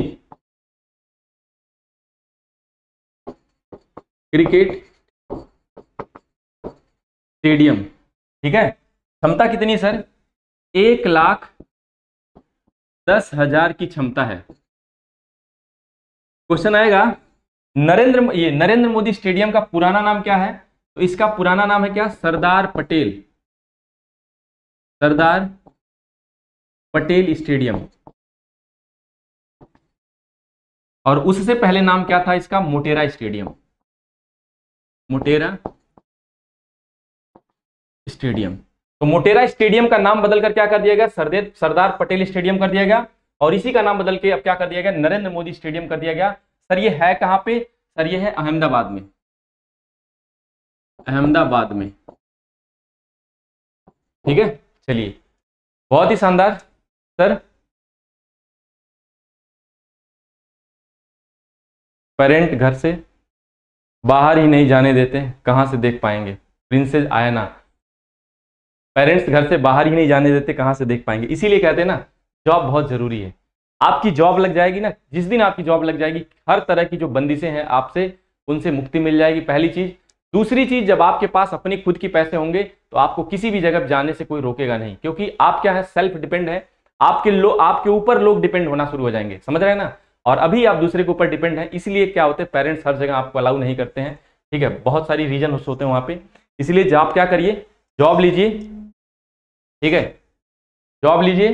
A: क्रिकेट स्टेडियम। ठीक है, क्षमता कितनी सर, एक लाख दस हजार की क्षमता है। क्वेश्चन आएगा, नरेंद्र ये नरेंद्र मोदी स्टेडियम का पुराना नाम क्या है, तो इसका पुराना नाम है क्या, सरदार पटेल, सरदार पटेल स्टेडियम। और उससे पहले नाम क्या था इसका, मोटेरा स्टेडियम, मोटेरा स्टेडियम। तो मोटेरा स्टेडियम का नाम बदलकर क्या कर दिया गया, सरदार सरदार पटेल स्टेडियम कर दिया गया। और इसी का नाम बदल के अब क्या कर दिया गया, नरेंद्र मोदी स्टेडियम कर दिया गया। सर ये है कहां पे, सर ये है अहमदाबाद में, अहमदाबाद में। ठीक है, चलिए बहुत ही शानदार सर। पेरेंट घर से बाहर ही नहीं जाने देते, कहां से देख पाएंगे? प्रिंसेस आयना, पेरेंट्स घर से बाहर ही नहीं जाने देते, कहां से देख पाएंगे? इसीलिए कहते हैं ना जॉब बहुत जरूरी है। आपकी जॉब लग जाएगी ना, जिस दिन आपकी जॉब लग जाएगी, हर तरह की जो बंदिशें हैं आपसे, उनसे मुक्ति मिल जाएगी, पहली चीज। दूसरी चीज, जब आपके पास अपने खुद की पैसे होंगे तो आपको किसी भी जगह जाने से कोई रोकेगा नहीं, क्योंकि आप क्या है, सेल्फ डिपेंड है। आपके लोग, आपके ऊपर लोग डिपेंड होना शुरू हो जाएंगे, समझ रहे हैं ना। और अभी आप दूसरे के ऊपर डिपेंड है, इसलिए क्या होते हैं, पेरेंट्स हर जगह आपको अलाउ नहीं करते हैं, ठीक है। बहुत सारी रीजन होते हैं वहां पे, इसलिए आप क्या करिए, जॉब लीजिए, ठीक है, जॉब लीजिए।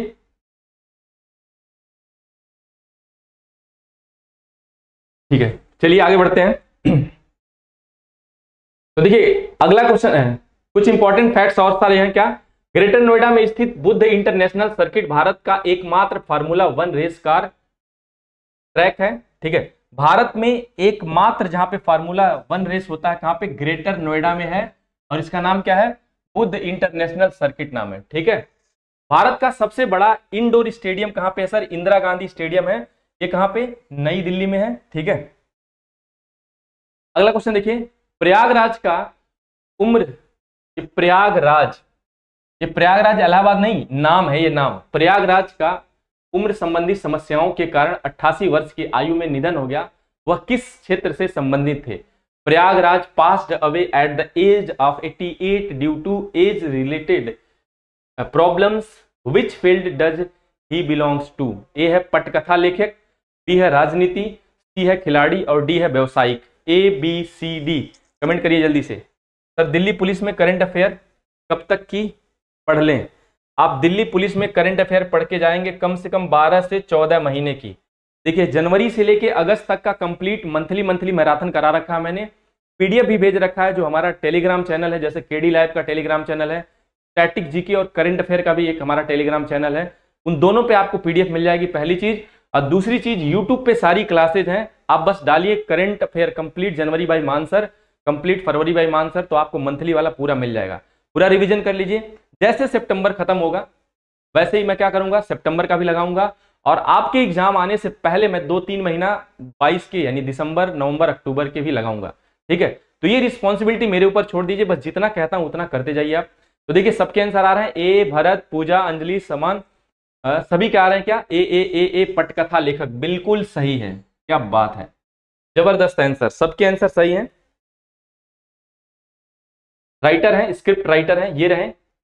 A: ठीक है, चलिए आगे बढ़ते हैं। तो देखिए अगला क्वेश्चन है, कुछ इंपॉर्टेंट फैक्ट्स और सारे हैं क्या। ग्रेटर नोएडा में स्थित बुद्ध इंटरनेशनल सर्किट भारत का एकमात्र formula one race car track है, ठीक है। भारत में एकमात्र जहां पे फार्मूला वन रेस होता है, कहां पे, ग्रेटर नोएडा में है, और इसका नाम क्या है, बुद्ध इंटरनेशनल सर्किट नाम है, ठीक है। भारत का सबसे बड़ा इंडोर स्टेडियम कहां पे है सर, इंदिरा गांधी स्टेडियम है, ये कहां पे, नई दिल्ली में है, ठीक है। अगला क्वेश्चन देखिए, प्रयागराज का उम्र, ये प्रयागराज, ये प्रयागराज इलाहाबाद नहीं, नाम है ये नाम, प्रयागराज का उम्र संबंधी समस्याओं के कारण अट्ठासी वर्ष की आयु में निधन हो गया, वह किस क्षेत्र से संबंधित थे। Prayagraj passed away at the age of अठासी due to age related problems, which field does he belongs to. A है पटकथा लेखक, बी है राजनीति, सी है खिलाड़ी, और डी है व्यवसायिक। A B C D, comment करिए जल्दी से। सर दिल्ली पुलिस में करंट अफेयर कब तक की पढ़ लें। आप दिल्ली पुलिस में करंट अफेयर पढ़ के जाएंगे कम से कम बारह से चौदह महीने की। देखिए जनवरी से लेके अगस्त तक का कंप्लीट मंथली मंथली मैराथन करा रखा है मैंने, पीडीएफ भी भेज रखा है, जो हमारा टेलीग्राम चैनल है, जैसे केडी लाइव का टेलीग्राम चैनल है, स्टैटिक जीके और करंट अफेयर का भी एक हमारा टेलीग्राम चैनल है, उन दोनों पे आपको पीडीएफ मिल जाएगी, पहली चीज। और दूसरी चीज, यूट्यूब पे सारी क्लासेज हैं, आप बस डालिए करंट अफेयर कंप्लीट जनवरी बाय मानसर, कंप्लीट फरवरी बाय मानसर, तो आपको मंथली वाला पूरा मिल जाएगा। पूरा रिवीजन कर लीजिए, जैसे सितंबर खत्म होगा वैसे ही मैं क्या करूंगा, सितंबर का भी लगाऊंगा, और आपके एग्जाम आने से पहले मैं दो तीन महीना बाईस के यानी दिसंबर, नवंबर, अक्टूबर के भी लगाऊंगा, ठीक है। तो ये रिस्पॉन्सिबिलिटी मेरे ऊपर छोड़ दीजिए, बस जितना कहता हूं उतना करते जाइए आप। तो देखिए सबके आंसर आ रहे हैं, ए भरत, पूजा, अंजलि, समान, आ, सभी क्या आ रहे हैं क्या, ए ए ए ए पटकथा लेखक, बिल्कुल सही है, क्या बात है, जबरदस्त आंसर, सबके आंसर सही हैं। राइटर हैं, स्क्रिप्ट राइटर हैं, ये रहे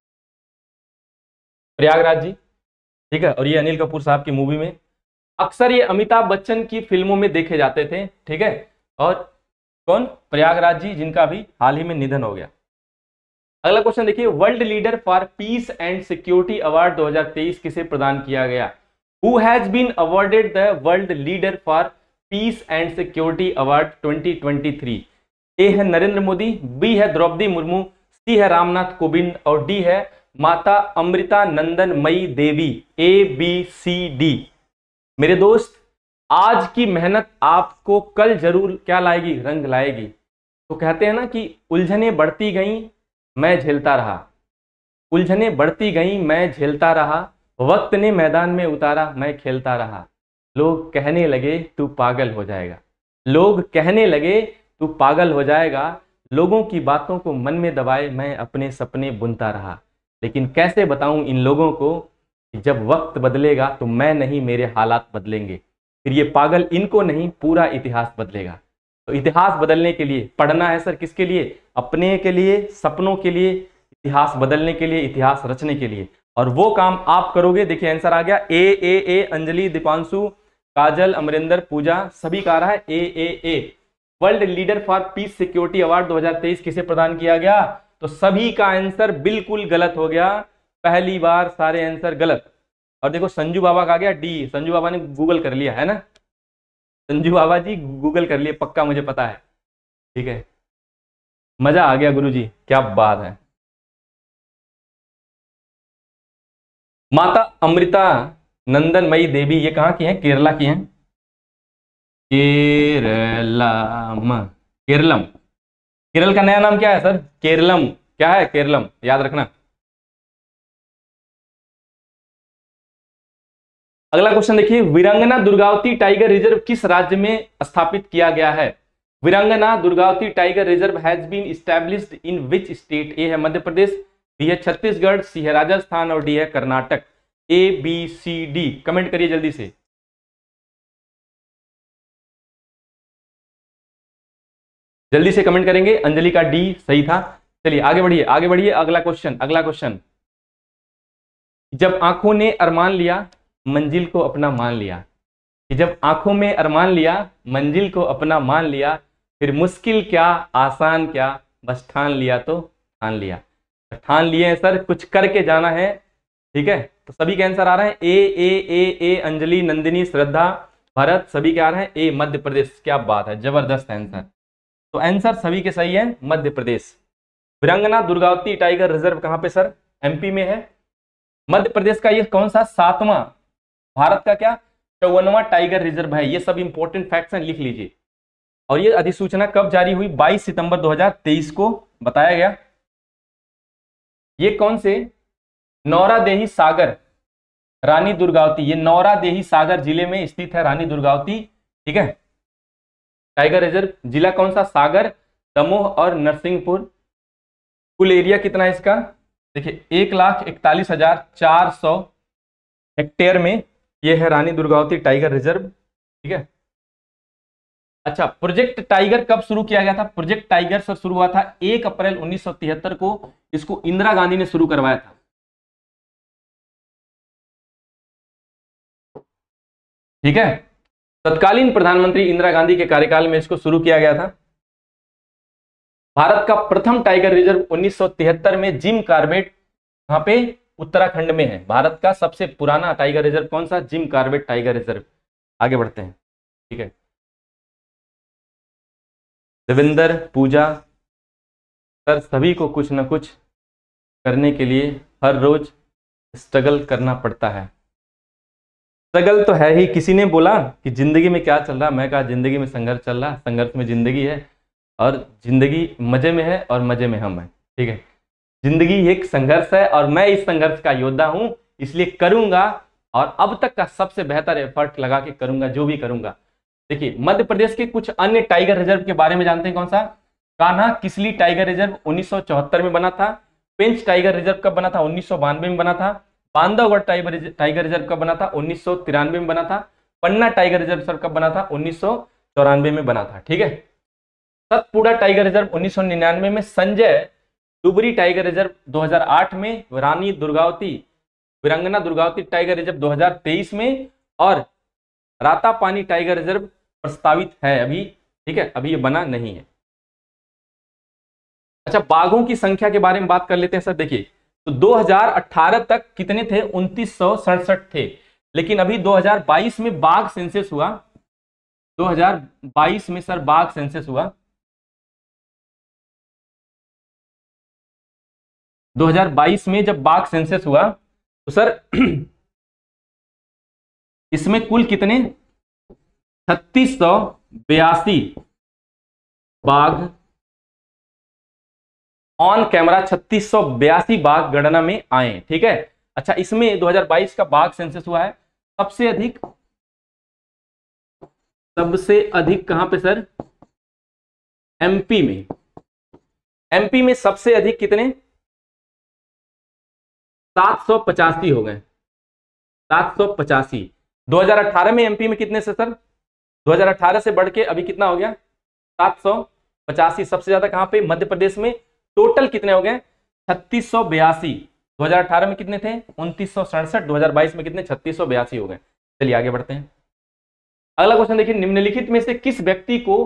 A: प्रयागराज जी, ठीक है, और ये अनिल कपूर साहब की मूवी में, अक्सर ये अमिताभ बच्चन की फिल्मों में देखे जाते थे, ठीक है। और कौन, प्रयागराज जी, जिनका भी हाल ही में निधन हो गया। अगला क्वेश्चन देखिए, world leader for peace and security award दो हज़ार तेईस किसे प्रदान किया गया। Who has been awarded the world leader for peace and security award twenty twenty three. A है नरेंद्र मोदी, बी है द्रौपदी मुर्मू, सी है रामनाथ कोविंद, और डी है Mata Amritanandamayi Devi. A B C D. मेरे दोस्त आज की मेहनत आपको कल जरूर क्या लाएगी, रंग लाएगी। तो कहते हैं ना कि उलझने बढ़ती गई मैं झेलता रहा, उलझने बढ़ती गई मैं झेलता रहा, वक्त ने मैदान में उतारा मैं खेलता रहा, लोग कहने लगे तू पागल हो जाएगा, लोग कहने लगे तू पागल हो जाएगा, लोगों की बातों को मन में दबाए मैं अपने सपने बुनता रहा, लेकिन कैसे बताऊं इन लोगों को कि जब वक्त बदलेगा तो मैं नहीं मेरे हालात बदलेंगे, फिर ये पागल इनको नहीं पूरा इतिहास बदलेगा। तो इतिहास बदलने के लिए पढ़ना है सर, किसके लिए, अपने के लिए, सपनों के लिए, इतिहास बदलने के लिए, इतिहास रचने के लिए, और वो काम आप करोगे। देखिए आंसर आ गया, ए ए ए अंजलि, दीपांशु, काजल, अमरिंदर, पूजा, सभी का आ रहा है A A A. World leader for peace security award दो हज़ार तेईस किसे प्रदान किया गया, तो सभी का आंसर बिल्कुल गलत हो गया, पहली बार सारे आंसर गलत। और देखो संजू बाबा का आ गया डी, संजू बाबा ने गूगल कर लिया है ना, संजू बाबा जी गूगल कर लिए पक्का, मुझे पता है, ठीक है, मजा आ गया गुरुजी, क्या बात है। माता अमृता नंदनमयी देवी ये कहाँ की हैं, केरला की हैं, केरलम, केरलम, केरल का नया नाम क्या है सर, केरलम, क्या है केरलम, याद रखना। अगला क्वेश्चन देखिए, वीरांगना दुर्गावती टाइगर रिजर्व किस राज्य में स्थापित किया गया है? Veerangana Durgavati tiger reserve has been established in which state? A है मध्य प्रदेश, बी है छत्तीसगढ़, सी है राजस्थान और डी है Karnataka. A B C D comment करिए जल्दी से। जल्दी से कमेंट करेंगे। अंजलि का डी सही था। चलिए आगे बढ़िए, आगे बढ़िए। अगला क्वेश्चन, अगला क्वेश्चन, जब आंखों ने अरमान लिया मंजिल को अपना मान लिया, कि जब आंखों में अरमान लिया मंजिल को अपना मान लिया, फिर मुश्किल क्या आसान क्या, बस ठान लिया तो ठान लिया। ठान लिए हैं सर, कुछ करके जाना है, ठीक है। तो सभी के आंसर आ रहे हैं ए ए ए ए अंजलि, नंदिनी, श्रद्धा, भरत, सभी के आ रहे हैं ए मध्य प्रदेश। क्या बात है, जबरदस्त आंसर। तो आंसर सभी के सही है, मध्य प्रदेश। वीरांगना दुर्गावती टाइगर रिजर्व कहां पे सर? एमपी में है। मध्य प्रदेश का ये कौन सा सातवां, भारत का क्या चौवनवा टाइगर रिजर्व है। ये सब इंपॉर्टेंट फैक्ट्स हैं, लिख लीजिए। और ये अधिसूचना कब जारी हुई? बाईस सितंबर दो हज़ार तेईस को बताया गया। ये कौन से? नौरादेही सागर, रानी दुर्गावती। ये नौरादेही सागर जिले में स्थित है रानी दुर्गावती, ठीक है। टाइगर रिजर्व जिला कौन सा? सागर, दमोह और नरसिंहपुर। कुल एरिया कितना है इसका? देखिए एक लाख इकतालीस हजार चार सौ हेक्टेयर में ये है रानी दुर्गावती टाइगर रिजर्व, ठीक है। अच्छा, प्रोजेक्ट टाइगर कब शुरू किया गया था? प्रोजेक्ट टाइगर सर शुरू हुआ था एक अप्रैल उन्नीस सौ तिहत्तर को। इसको इंदिरा गांधी ने शुरू करवाया था, ठीक है। तत्कालीन प्रधानमंत्री इंदिरा गांधी के कार्यकाल में इसको शुरू किया गया था। भारत का प्रथम टाइगर रिजर्व उन्नीस सौ तिहत्तर में जिम कार्बेट, वहां पे उत्तराखंड में है। भारत का सबसे पुराना टाइगर रिजर्व कौन सा? Jim Corbett tiger reserve. आगे बढ़ते हैं, ठीक है। देवेंद्र, पूजा सर, सभी को कुछ ना कुछ करने के लिए हर रोज स्ट्रगल करना पड़ता है। स्ट्रगल तो है ही। किसी ने बोला कि जिंदगी में क्या चल रहा, मैं कहा जिंदगी में संघर्ष चल रहा, संघर्ष में जिंदगी है, और जिंदगी मजे में है और मजे में हम हैं, ठीक है। जिंदगी एक संघर्ष है और मैं इस संघर्ष का योद्धा हूं, इसलिए करूंगा और अब तक का सबसे बेहतर एफर्ट लगा के करूंगा जो भी करूंगा। देखिए मध्य प्रदेश के कुछ अन्य टाइगर रिजर्व के बारे में जानते हैं। कौन सा? कान्हा किसली टाइगर रिजर्व उन्नीस सौ चौहत्तर में बना था। पेंच टाइगर रिजर्व कब बना था? उन्नीस सौ बानवे में बना था। बांधवगढ़ टाइगर टाइगर रिजर्व कब बना था? उन्नीस सौ तिरानवे में बना था। पन्ना टाइगर रिजर्व सर कब बना था? उन्नीस सौ चौरानवे में बना था, ठीक है। सतपुड़ा टाइगर रिजर्व उन्नीस सौ निन्यानवे में। संजय डुबरी टाइगर रिजर्व दो हज़ार आठ में। रानी दुर्गावती, वीरांगना दुर्गावती टाइगर रिजर्व दो हज़ार तेईस में। और रातापानी टाइगर रिजर्व प्रस्तावित है अभी, ठीक है, अभी ये बना नहीं है। अच्छा, बाघों की संख्या के बारे में बात कर लेते हैं सर। देखिए तो दो हज़ार अठारह तक कितने थे? उनतीस सौ सड़सठ थे। लेकिन अभी दो हज़ार बाईस में बाघ सेंसस हुआ। दो हज़ार बाईस में सर बाघ सेंसस हुआ। दो हज़ार बाईस में जब बाघ सेंसस हुआ तो सर इसमें कुल कितने? छत्तीस सौ बयासी बाघ ऑन कैमरा, छत्तीस सौ बयासी बाघ गणना में आए, ठीक है। अच्छा, इसमें दो हज़ार बाईस का बाघ सेंसस हुआ है। सबसे अधिक, सबसे अधिक कहां पे सर? एमपी में। एमपी में सबसे अधिक कितने? सात सौ पचासी हो गए, सात सौ पचासी। दो हज़ार अठारह में एमपी में कितने से सर? दो हज़ार अठारह से बढ़ के अभी कितना हो गया? सात सौ पचासी। सबसे ज्यादा कहां पे? मध्य प्रदेश में। टोटल कितने हो गए? छत्तीस सौ बयासी। दो हज़ार अठारह में कितने थे? उनतीस सौ सड़सठ। दो हज़ार बाईस में कितने? छत्तीस सौ बयासी हो गए। चलिए आगे बढ़ते हैं। अगला क्वेश्चन देखिए, निम्नलिखित में से किस व्यक्ति को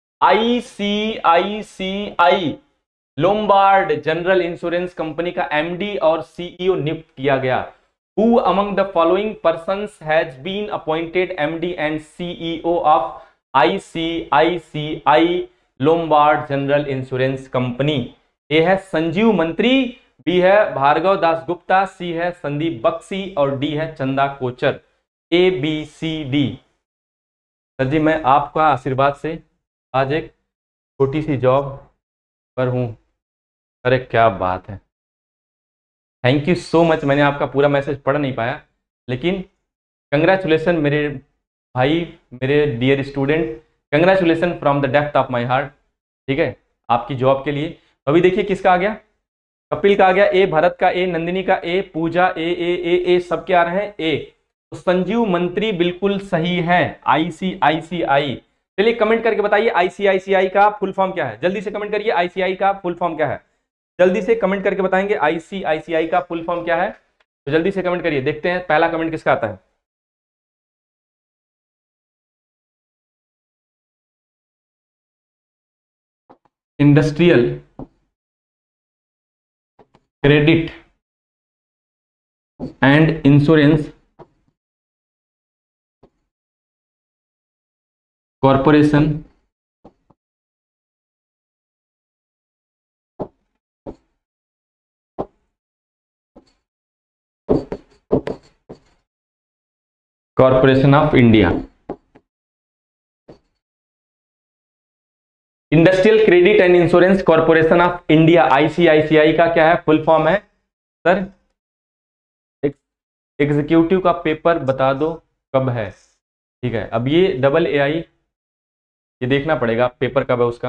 A: ICICI Lombard general insurance company का एमडी और सीईओ नियुक्त किया गया? Who among the following persons has been appointed M D and C E O of I C I C I Lombard General Insurance Company? ए है संजीव मंत्री, B है भार्गव दास गुप्ता, सी है संदीप बक्सी और डी है Chanda Kochhar. A B C D. Sir ji मैं आपका आशीर्वाद से आज एक छोटी सी जॉब पर हूं। अरे क्या बात है, थैंक यू सो मच। मैंने आपका पूरा मैसेज पढ़ नहीं पाया, लेकिन कंग्रेचुलेसन मेरे भाई, मेरे dear student, congratulation from the depth of my heart, ठीक है, आपकी जॉब के लिए। तो अभी देखिए किसका आ गया, कपिल का आ गया ए, भरत का ए, नंदिनी का ए, पूजा ए ए ए ए, सब क्या आ रहे हैं ए। तो संजीव मंत्री बिल्कुल सही है, आईसीआईसीआई। चलिए कमेंट करके बताइए आईसीआईसीआई का फुल फॉर्म क्या है, जल्दी से कमेंट करिए आईसीआई का फुल फॉर्म क्या है, जल्दी से कमेंट करके बताएंगे आईसीआईसीआई का फुल फॉर्म क्या है, तो जल्दी से कमेंट करिए, देखते हैं पहला कमेंट किसका आता है। Industrial credit and insurance corporation corporation of India. Industrial credit and insurance corporation of India, ICICI का क्या है फुल फॉर्म है सर, एग्जीक्यूटिव का पेपर बता दो कब है, ठीक है। अब ये डबल ए आई, ये देखना पड़ेगा पेपर कब है उसका,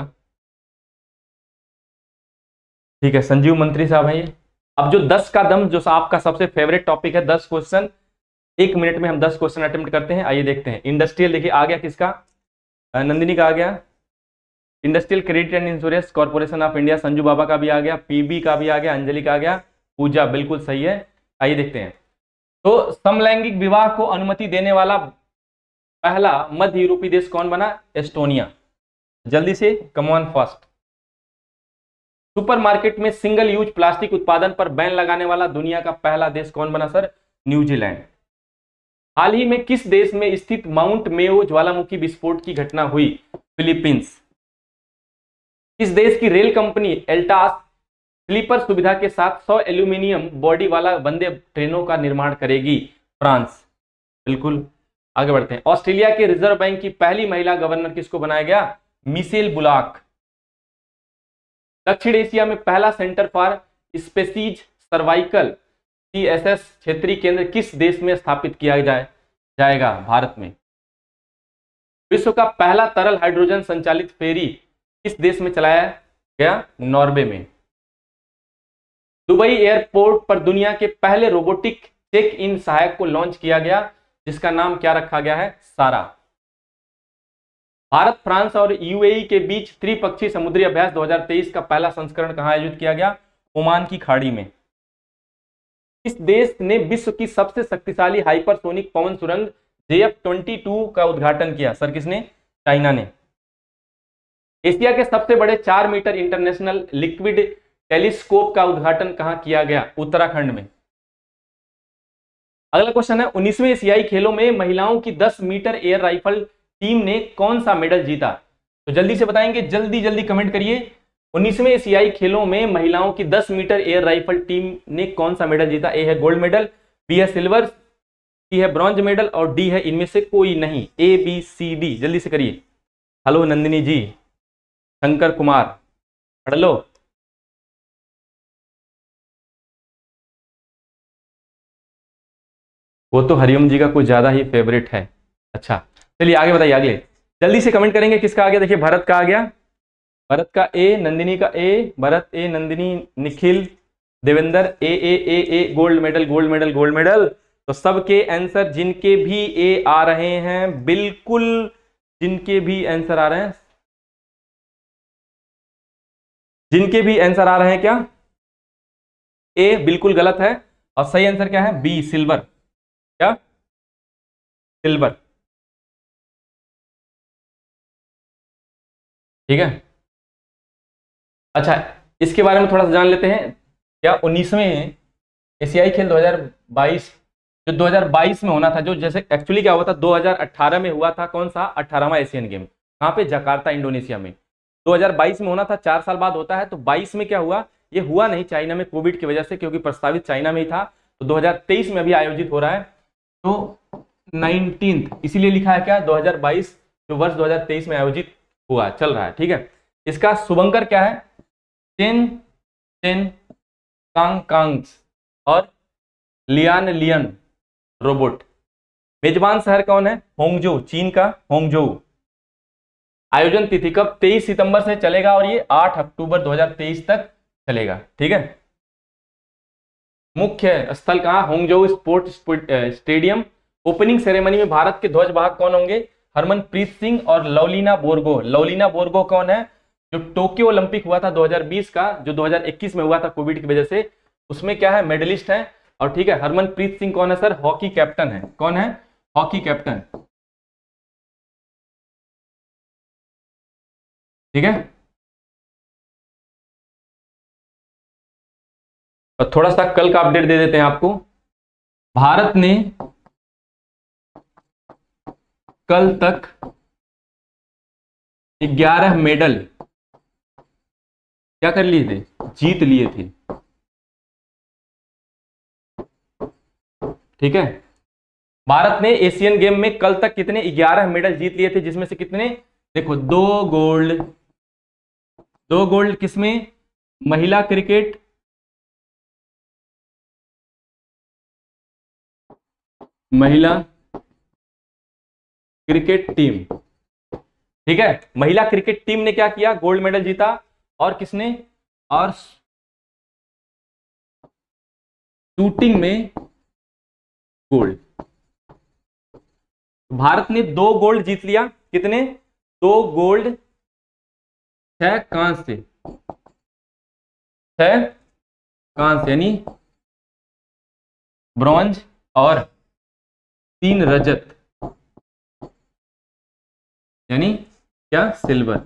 A: ठीक है। संजीव मंत्री साहब है ये। अब जो दस का दम, जो आपका सबसे फेवरेट टॉपिक है, दस क्वेश्चन एक मिनट में हम दस क्वेश्चन अटेम्प्ट करते हैं, आइए देखते हैं। इंडस्ट्रियल देखिए आ गया किसका, नंदिनी का आ गया, industrial credit and insurance corporation of India, Sanju Baba का भी आ गया, पीबी का भी आ गया, अंजलि का आ गया, पूजा बिल्कुल सही है। आइए देखते हैं। तो समलैंगिक विवाह को अनुमति देने वाला पहला मध्य यूरोपीय देश कौन बना, एस्टोनिया। जल्दी से कम ऑन फास्ट। सुपरमार्केट में सिंगल यूज प्लास्टिक उत्पादन पर बैन लगाने वाला दुनिया का पहला देश कौन बना सर, न्यूजीलैंड। हाल ही में किस देश में स्थित माउंट मेयो ज्वालामुखी विस्फोट की घटना हुई, फिलीपींस। इस देश की रेल कंपनी एल्टास स्लीपर सुविधा के साथ सौ एल्यूमिनियम बॉडी वाला वंदे ट्रेनों का निर्माण करेगी, फ्रांस। बिल्कुल आगे बढ़ते हैं। ऑस्ट्रेलिया के रिजर्व बैंक की पहली महिला गवर्नर किसको बनाया गया, मिशेल बुलाक। दक्षिण एशिया में पहला centre for species survival CSS क्षेत्रीय केंद्र किस देश में स्थापित किया जाए जाएगा, भारत में। विश्व का पहला तरल हाइड्रोजन संचालित फेरी किस देश में चलाया गया, नॉर्वे में। दुबई एयरपोर्ट पर दुनिया के पहले रोबोटिक चेक इन सहायक को लॉन्च किया गया, जिसका नाम क्या रखा गया है, सारा। भारत, फ्रांस और यूएई के बीच त्रिपक्षीय समुद्री अभ्यास दो हज़ार तेईस का पहला संस्करण कहां आयोजित किया गया, ओमान की खाड़ी में। इस देश ने विश्व की सबसे शक्तिशाली हाइपरसोनिक पवन सुरंग जे एफ बाईस का उद्घाटन किया, सर किसने, चाइना ने। एशिया के सबसे बड़े चार मीटर इंटरनेशनल लिक्विड टेलीस्कोप का उद्घाटन कहां किया गया, उत्तराखंड में। अगला क्वेश्चन है, उन्नीसवें एशियाई खेलों में महिलाओं की दस मीटर एयर राइफल टीम ने कौन सा मेडल जीता, तो जल्दी से बताएंगे, जल्दी जल्दी कमेंट करिए। उन्नीसवें एशियाई खेलों में महिलाओं की दस मीटर एयर राइफल टीम ने कौन सा मेडल जीता, ए है गोल्ड मेडल, बी है सिल्वर, सी है ब्रॉन्ज मेडल और डी है इनमें से कोई नहीं, ए बी सी डी। जल्दी से करिए। हेलो नंदिनी जी, शंकर कुमार, पढ़ लो। वो तो हरिओम जी का कुछ ज्यादा ही फेवरेट है। अच्छा चलिए आगे बताइए, अगले जल्दी से कमेंट करेंगे किसका आ गया। देखिए भरत का आ गया, भरत का ए, नंदिनी का A, Bharat A, Nandini, Nikhil, Devendra A A A A, gold medal gold medal gold medal. तो सबके आंसर जिनके भी ए आ रहे हैं, बिल्कुल जिनके भी आंसर आ रहे हैं, जिनके भी आंसर आ रहे हैं क्या, ए बिल्कुल गलत है और सही आंसर क्या है, बी सिल्वर। क्या, सिल्वर, ठीक है। अच्छा इसके बारे में थोड़ा सा जान लेते हैं। क्या उन्नीसवें एशियाई खेल दो हज़ार बाईस, जो दो हज़ार बाईस में होना था, जो जैसे एक्चुअली क्या हुआ था, दो हज़ार अठारह में हुआ था, कौन सा, अठारहवां एशियन गेम, कहाँ पे, जकार्ता इंडोनेशिया में। दो हज़ार बाईस में होना था, चार साल बाद होता है। तो बाईस में क्या हुआ, ये हुआ नहीं चाइना में कोविड की वजह से, क्योंकि प्रस्तावित चाइना में ही था। तो दो हज़ार तेईस में अभी आयोजित हो रहा है, तो नाइनटीन्थ, इसीलिए लिखा है क्या, दो हज़ार बाईस, जो वर्ष दो हज़ार तेईस में आयोजित हुआ, चल रहा है, ठीक है। इसका शुभंकर क्या है, चेन चेन कांग कांग्स और लियान लियन रोबोट। मेजबान शहर कौन है? होंगजो, चीन का होंगजो। आयोजन तिथि कब? तेईस सितंबर से चलेगा और ये आठ अक्टूबर दो हज़ार तेईस तक चलेगा। ठीक है। मुख्य स्थल कहाँ? Hangzhou sport stadium. Opening ceremony में भारत के ध्वजवाहक कौन होंगे? हरमनप्रीत सिंह और लवलीना बोरगो। लवलीना बोरगो कौन है? जो टोक्यो ओलंपिक हुआ था दो हज़ार बीस का, जो दो हज़ार इक्कीस में हुआ था कोविड की वजह से, उसमें क्या है? मेडलिस्ट है। और ठीक है, हरमनप्रीत सिंह कौन है सर? हॉकी कैप्टन है। कौन है? Hockey captain. ठीक है। और थोड़ा सा कल का अपडेट दे देते हैं आपको। भारत ने कल तक ग्यारह मेडल क्या कर लिए थे? जीत लिए थे। ठीक है। भारत ने एशियन गेम में कल तक कितने? ग्यारह मेडल जीत लिए थे, जिसमें से कितने? देखो, दो गोल्ड। दो गोल्ड किसमें? महिला क्रिकेट, महिला क्रिकेट टीम। ठीक है, महिला क्रिकेट टीम ने क्या किया? गोल्ड मेडल जीता। और किसने? और शूटिंग में गोल्ड। भारत ने दो गोल्ड जीत लिया। कितने? दो गोल्ड, छह कांस्य। छह कांस्य यानी ब्रॉन्ज और तीन रजत यानी क्या? सिल्वर।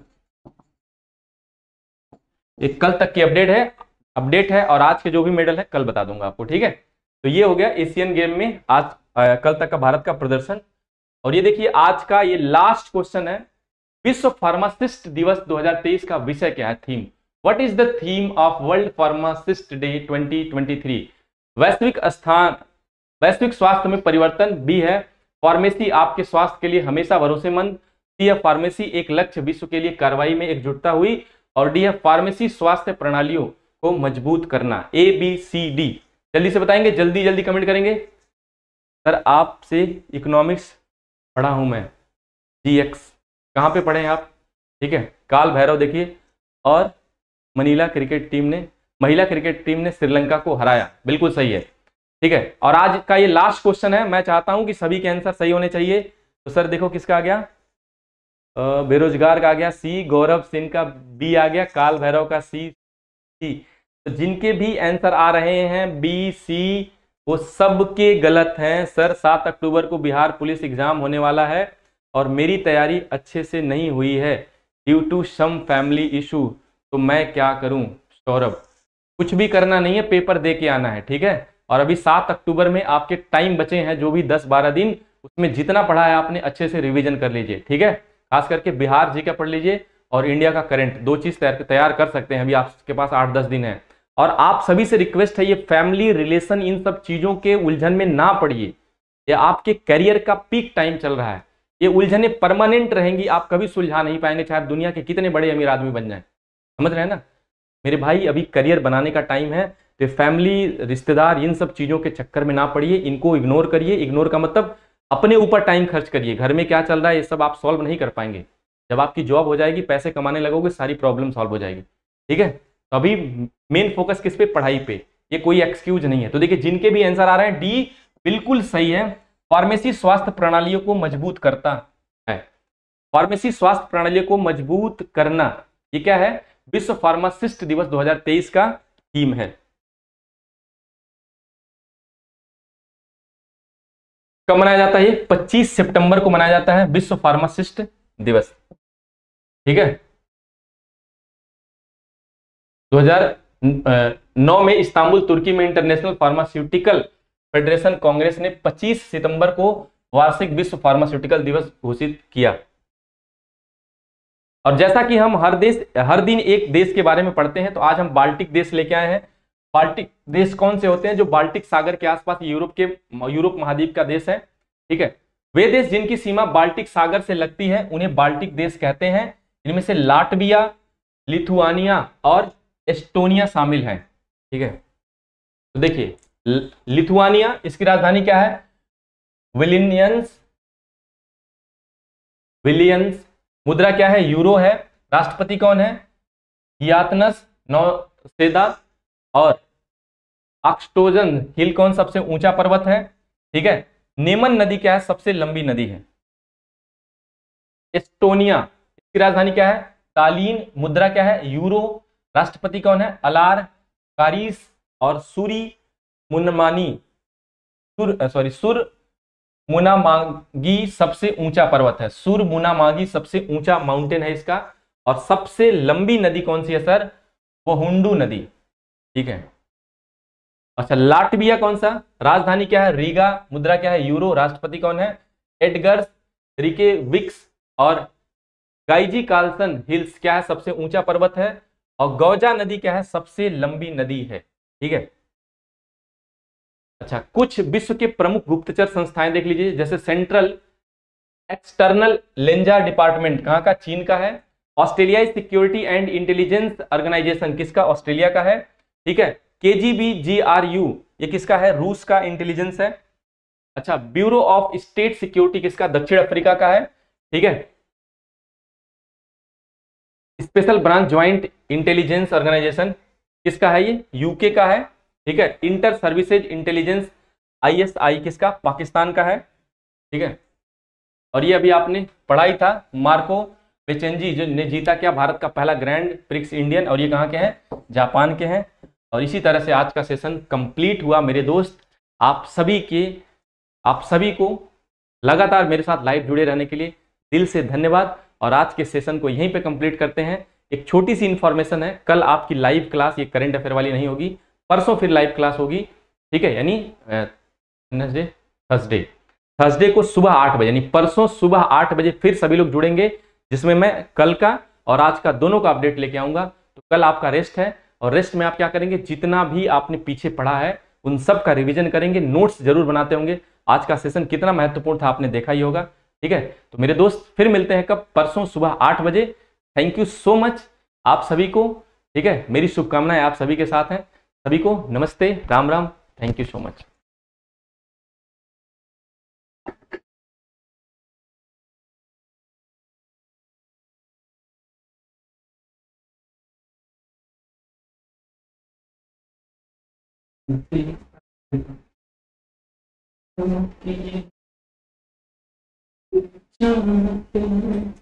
A: एक कल तक की अपडेट है अपडेट है और आज के जो भी मेडल है कल बता दूंगा आपको। ठीक है। तो ये हो गया एशियन गेम में आज आ, कल तक का भारत का प्रदर्शन। और ये देखिए, आज का ये लास्ट क्वेश्चन है। विश्व फार्मासिस्ट दिवस दो हज़ार तेईस का विषय क्या है? Theme. What is the theme of world pharmacist day twenty twenty three? वैश्विक स्थान वैश्विक स्वास्थ्य में परिवर्तन। बी है फार्मेसी आपके स्वास्थ्य के लिए हमेशा भरोसेमंद। सी है फार्मेसी एक लक्ष्य विश्व के लिए कार्रवाई में एकजुटता हुई। और डी है फार्मेसी स्वास्थ्य प्रणालियों को मजबूत करना। ए बी सी डी जल्दी से बताएंगे, जल्दी जल्दी कमेंट करेंगे। सर आपसे इकोनॉमिक्स पढ़ा हूं मैं, जी एक्स कहाँ पे पढ़े हैं आप? ठीक है। काल भैरव देखिए, और मनीला क्रिकेट टीम ने महिला क्रिकेट टीम ने श्रीलंका को हराया। बिल्कुल सही है। ठीक है। और आज का ये लास्ट क्वेश्चन है। मैं चाहता हूं कि सभी के आंसर सही होने चाहिए। तो सर देखो किसका आ गया? बेरोजगार का आ गया सी, गौरव सिंह का बी आ गया, काल भैरव का सी सी। तो जिनके भी आंसर आ रहे हैं बी सी, वो सबके गलत हैं सर। सात अक्टूबर को बिहार पुलिस एग्जाम होने वाला है और मेरी तैयारी अच्छे से नहीं हुई है due to some family issue. तो मैं क्या करूं? सौरभ, कुछ भी करना नहीं है, पेपर दे के आना है। ठीक है। और अभी सात अक्टूबर में आपके टाइम बचे हैं जो भी दस बारह दिन, उसमें जितना पढ़ा है आपने अच्छे से रिवीजन कर लीजिए। ठीक है। खास करके बिहार जी का पढ़ लीजिए और इंडिया का करंट, दो चीज तैयार तैयार कर सकते हैं। अभी आपके पास आठ दस दिन है। और आप सभी से रिक्वेस्ट है, ये फैमिली रिलेशन इन सब चीजों के उलझन में ना पड़िए। ये आपके करियर का पीक टाइम चल रहा है। ये उलझने परमानेंट रहेंगी, आप कभी सुलझा नहीं पाएंगे, चाहे दुनिया के कितने बड़े अमीर आदमी बन जाए। समझ रहे हैं ना मेरे भाई? अभी करियर बनाने का टाइम है। तो फैमिली, रिश्तेदार, इन सब चीजों के चक्कर में ना पड़िए, इनको इग्नोर करिए। इग्नोर का मतलब अपने ऊपर टाइम खर्च करिए। घर में क्या चल रहा है ये सब आप सॉल्व नहीं कर पाएंगे। जब आपकी जॉब हो जाएगी, पैसे कमाने लगोगे, सारी प्रॉब्लम सॉल्व हो जाएगी। ठीक है। तो अभी मेन फोकस किस पे? पढ़ाई पे। ये कोई एक्सक्यूज नहीं है। तो देखिए, जिनके भी आंसर आ रहे हैं डी बिल्कुल सही है। फार्मेसी स्वास्थ्य प्रणालियों को मजबूत करता है। फार्मेसी स्वास्थ्य प्रणालियों को मजबूत करना, ये क्या है? विश्व फार्मासिस्ट दिवस दो हज़ार तेईस का थीम है। कब मनाया जाता है? पच्चीस सितंबर को मनाया जाता है विश्व फार्मासिस्ट दिवस। ठीक है। दो हज़ार नौ में इस्तांबुल तुर्की में इंटरनेशनल फार्मास्यूटिकल फेडरेशन कांग्रेस ने पच्चीस सितंबर को वार्षिक विश्व फार्मास्यूटिकल दिवस घोषित किया। और जैसा कि हम हर देश हर दिन एक देश के बारे में पढ़ते हैं, तो आज हम बाल्टिक देश लेके आए हैं। बाल्टिक देश कौन से होते हैं? जो बाल्टिक सागर के आसपास यूरोप के यूरोप महाद्वीप का देश है। ठीक है। वे देश जिनकी सीमा बाल्टिक सागर से लगती है उन्हें बाल्टिक देश कहते हैं। इनमें से लाटविया, लिथुआनिया और एस्टोनिया शामिल हैं। ठीक है। तो देखिए, लिथुआनिया, इसकी राजधानी क्या है? विलियंस विलियंस मुद्रा क्या है? यूरो है। राष्ट्रपति कौन है? Gitanas Nauseda. और ऑक्सटोजन हिल कौन सबसे ऊंचा पर्वत है? ठीक है। नेमन नदी क्या है? सबसे लंबी नदी है। एस्टोनिया, इसकी राजधानी क्या है? तालीन। मुद्रा क्या है? यूरो। राष्ट्रपति कौन है? अलार कारिस। और सूरी मुनमानी सुर सॉरी सुर मुनामागी सबसे ऊंचा पर्वत है। सुर मुनामागी सबसे ऊंचा माउंटेन है इसका। और सबसे लंबी नदी कौन सी है सर? वो हुंडू नदी। ठीक है। अच्छा, लाटविया कौन सा? राजधानी क्या है? रीगा। मुद्रा क्या है? यूरो। राष्ट्रपति कौन है? एडगर्स रिकेविक्स। और गाइजी कार्लसन हिल्स क्या है? सबसे ऊंचा पर्वत है। और गौजा नदी क्या है? सबसे लंबी नदी है। ठीक है। अच्छा, कुछ विश्व के प्रमुख गुप्तचर संस्थाएं देख लीजिए, जैसे सेंट्रल एक्सटर्नल लेंजा डिपार्टमेंट कहां का? चीन का है। ऑस्ट्रेलियाई सिक्योरिटी एंड इंटेलिजेंस ऑर्गेनाइजेशन किसका? ऑस्ट्रेलिया का है। ठीक है। केजीबी जीआरयू ये किसका है? रूस का इंटेलिजेंस है। अच्छा, ब्यूरो ऑफ स्टेट सिक्योरिटी किसका? दक्षिण अफ्रीका का है। ठीक है। Special branch joint intelligence organisation किसका है? ये यूके का है। ठीक है। इंटर सर्विसेज इंटेलिजेंस आईएसआई किसका? पाकिस्तान का है। ठीक है। और ये अभी आपने पढ़ाई था, मार्को बेचेंजी जो ने जीता क्या? भारत का पहला ग्रैंड प्रिक्स इंडियन। और ये कहाँ के हैं? जापान के हैं। और इसी तरह से आज का सेशन कंप्लीट हुआ मेरे दोस्त। आप सभी के आप सभी को लगातार मेरे साथ लाइव जुड़े रहने के लिए दिल से धन्यवाद। और आज के सेशन को यहीं पे कंप्लीट करते हैं। एक छोटी सी इंफॉर्मेशन है, कल आपकी लाइव क्लास ये करंट अफेयर वाली नहीं होगी, परसों फिर लाइव क्लास होगी। ठीक है। यानी थर्सडे थर्सडे थर्सडे को सुबह आठ बजे, यानी परसों सुबह आठ बजे फिर सभी लोग जुड़ेंगे, जिसमें मैं कल का और आज का दोनों का अपडेट लेके आऊंगा। तो कल आपका रेस्ट है, और रेस्ट में आप क्या करेंगे? जितना भी आपने पीछे पढ़ा है उन सब का रिवीजन करेंगे, नोट्स जरूर बनाते होंगे। आज का सेशन कितना महत्वपूर्ण था आपने देखा ही होगा। ठीक है। तो मेरे दोस्त फिर मिलते हैं कब? परसों सुबह आठ बजे। थैंक यू सो मच आप सभी को। ठीक है। मेरी शुभकामनाएं आप सभी के साथ हैं। सभी को नमस्ते, Ram Ram. Thank you so much. Okay.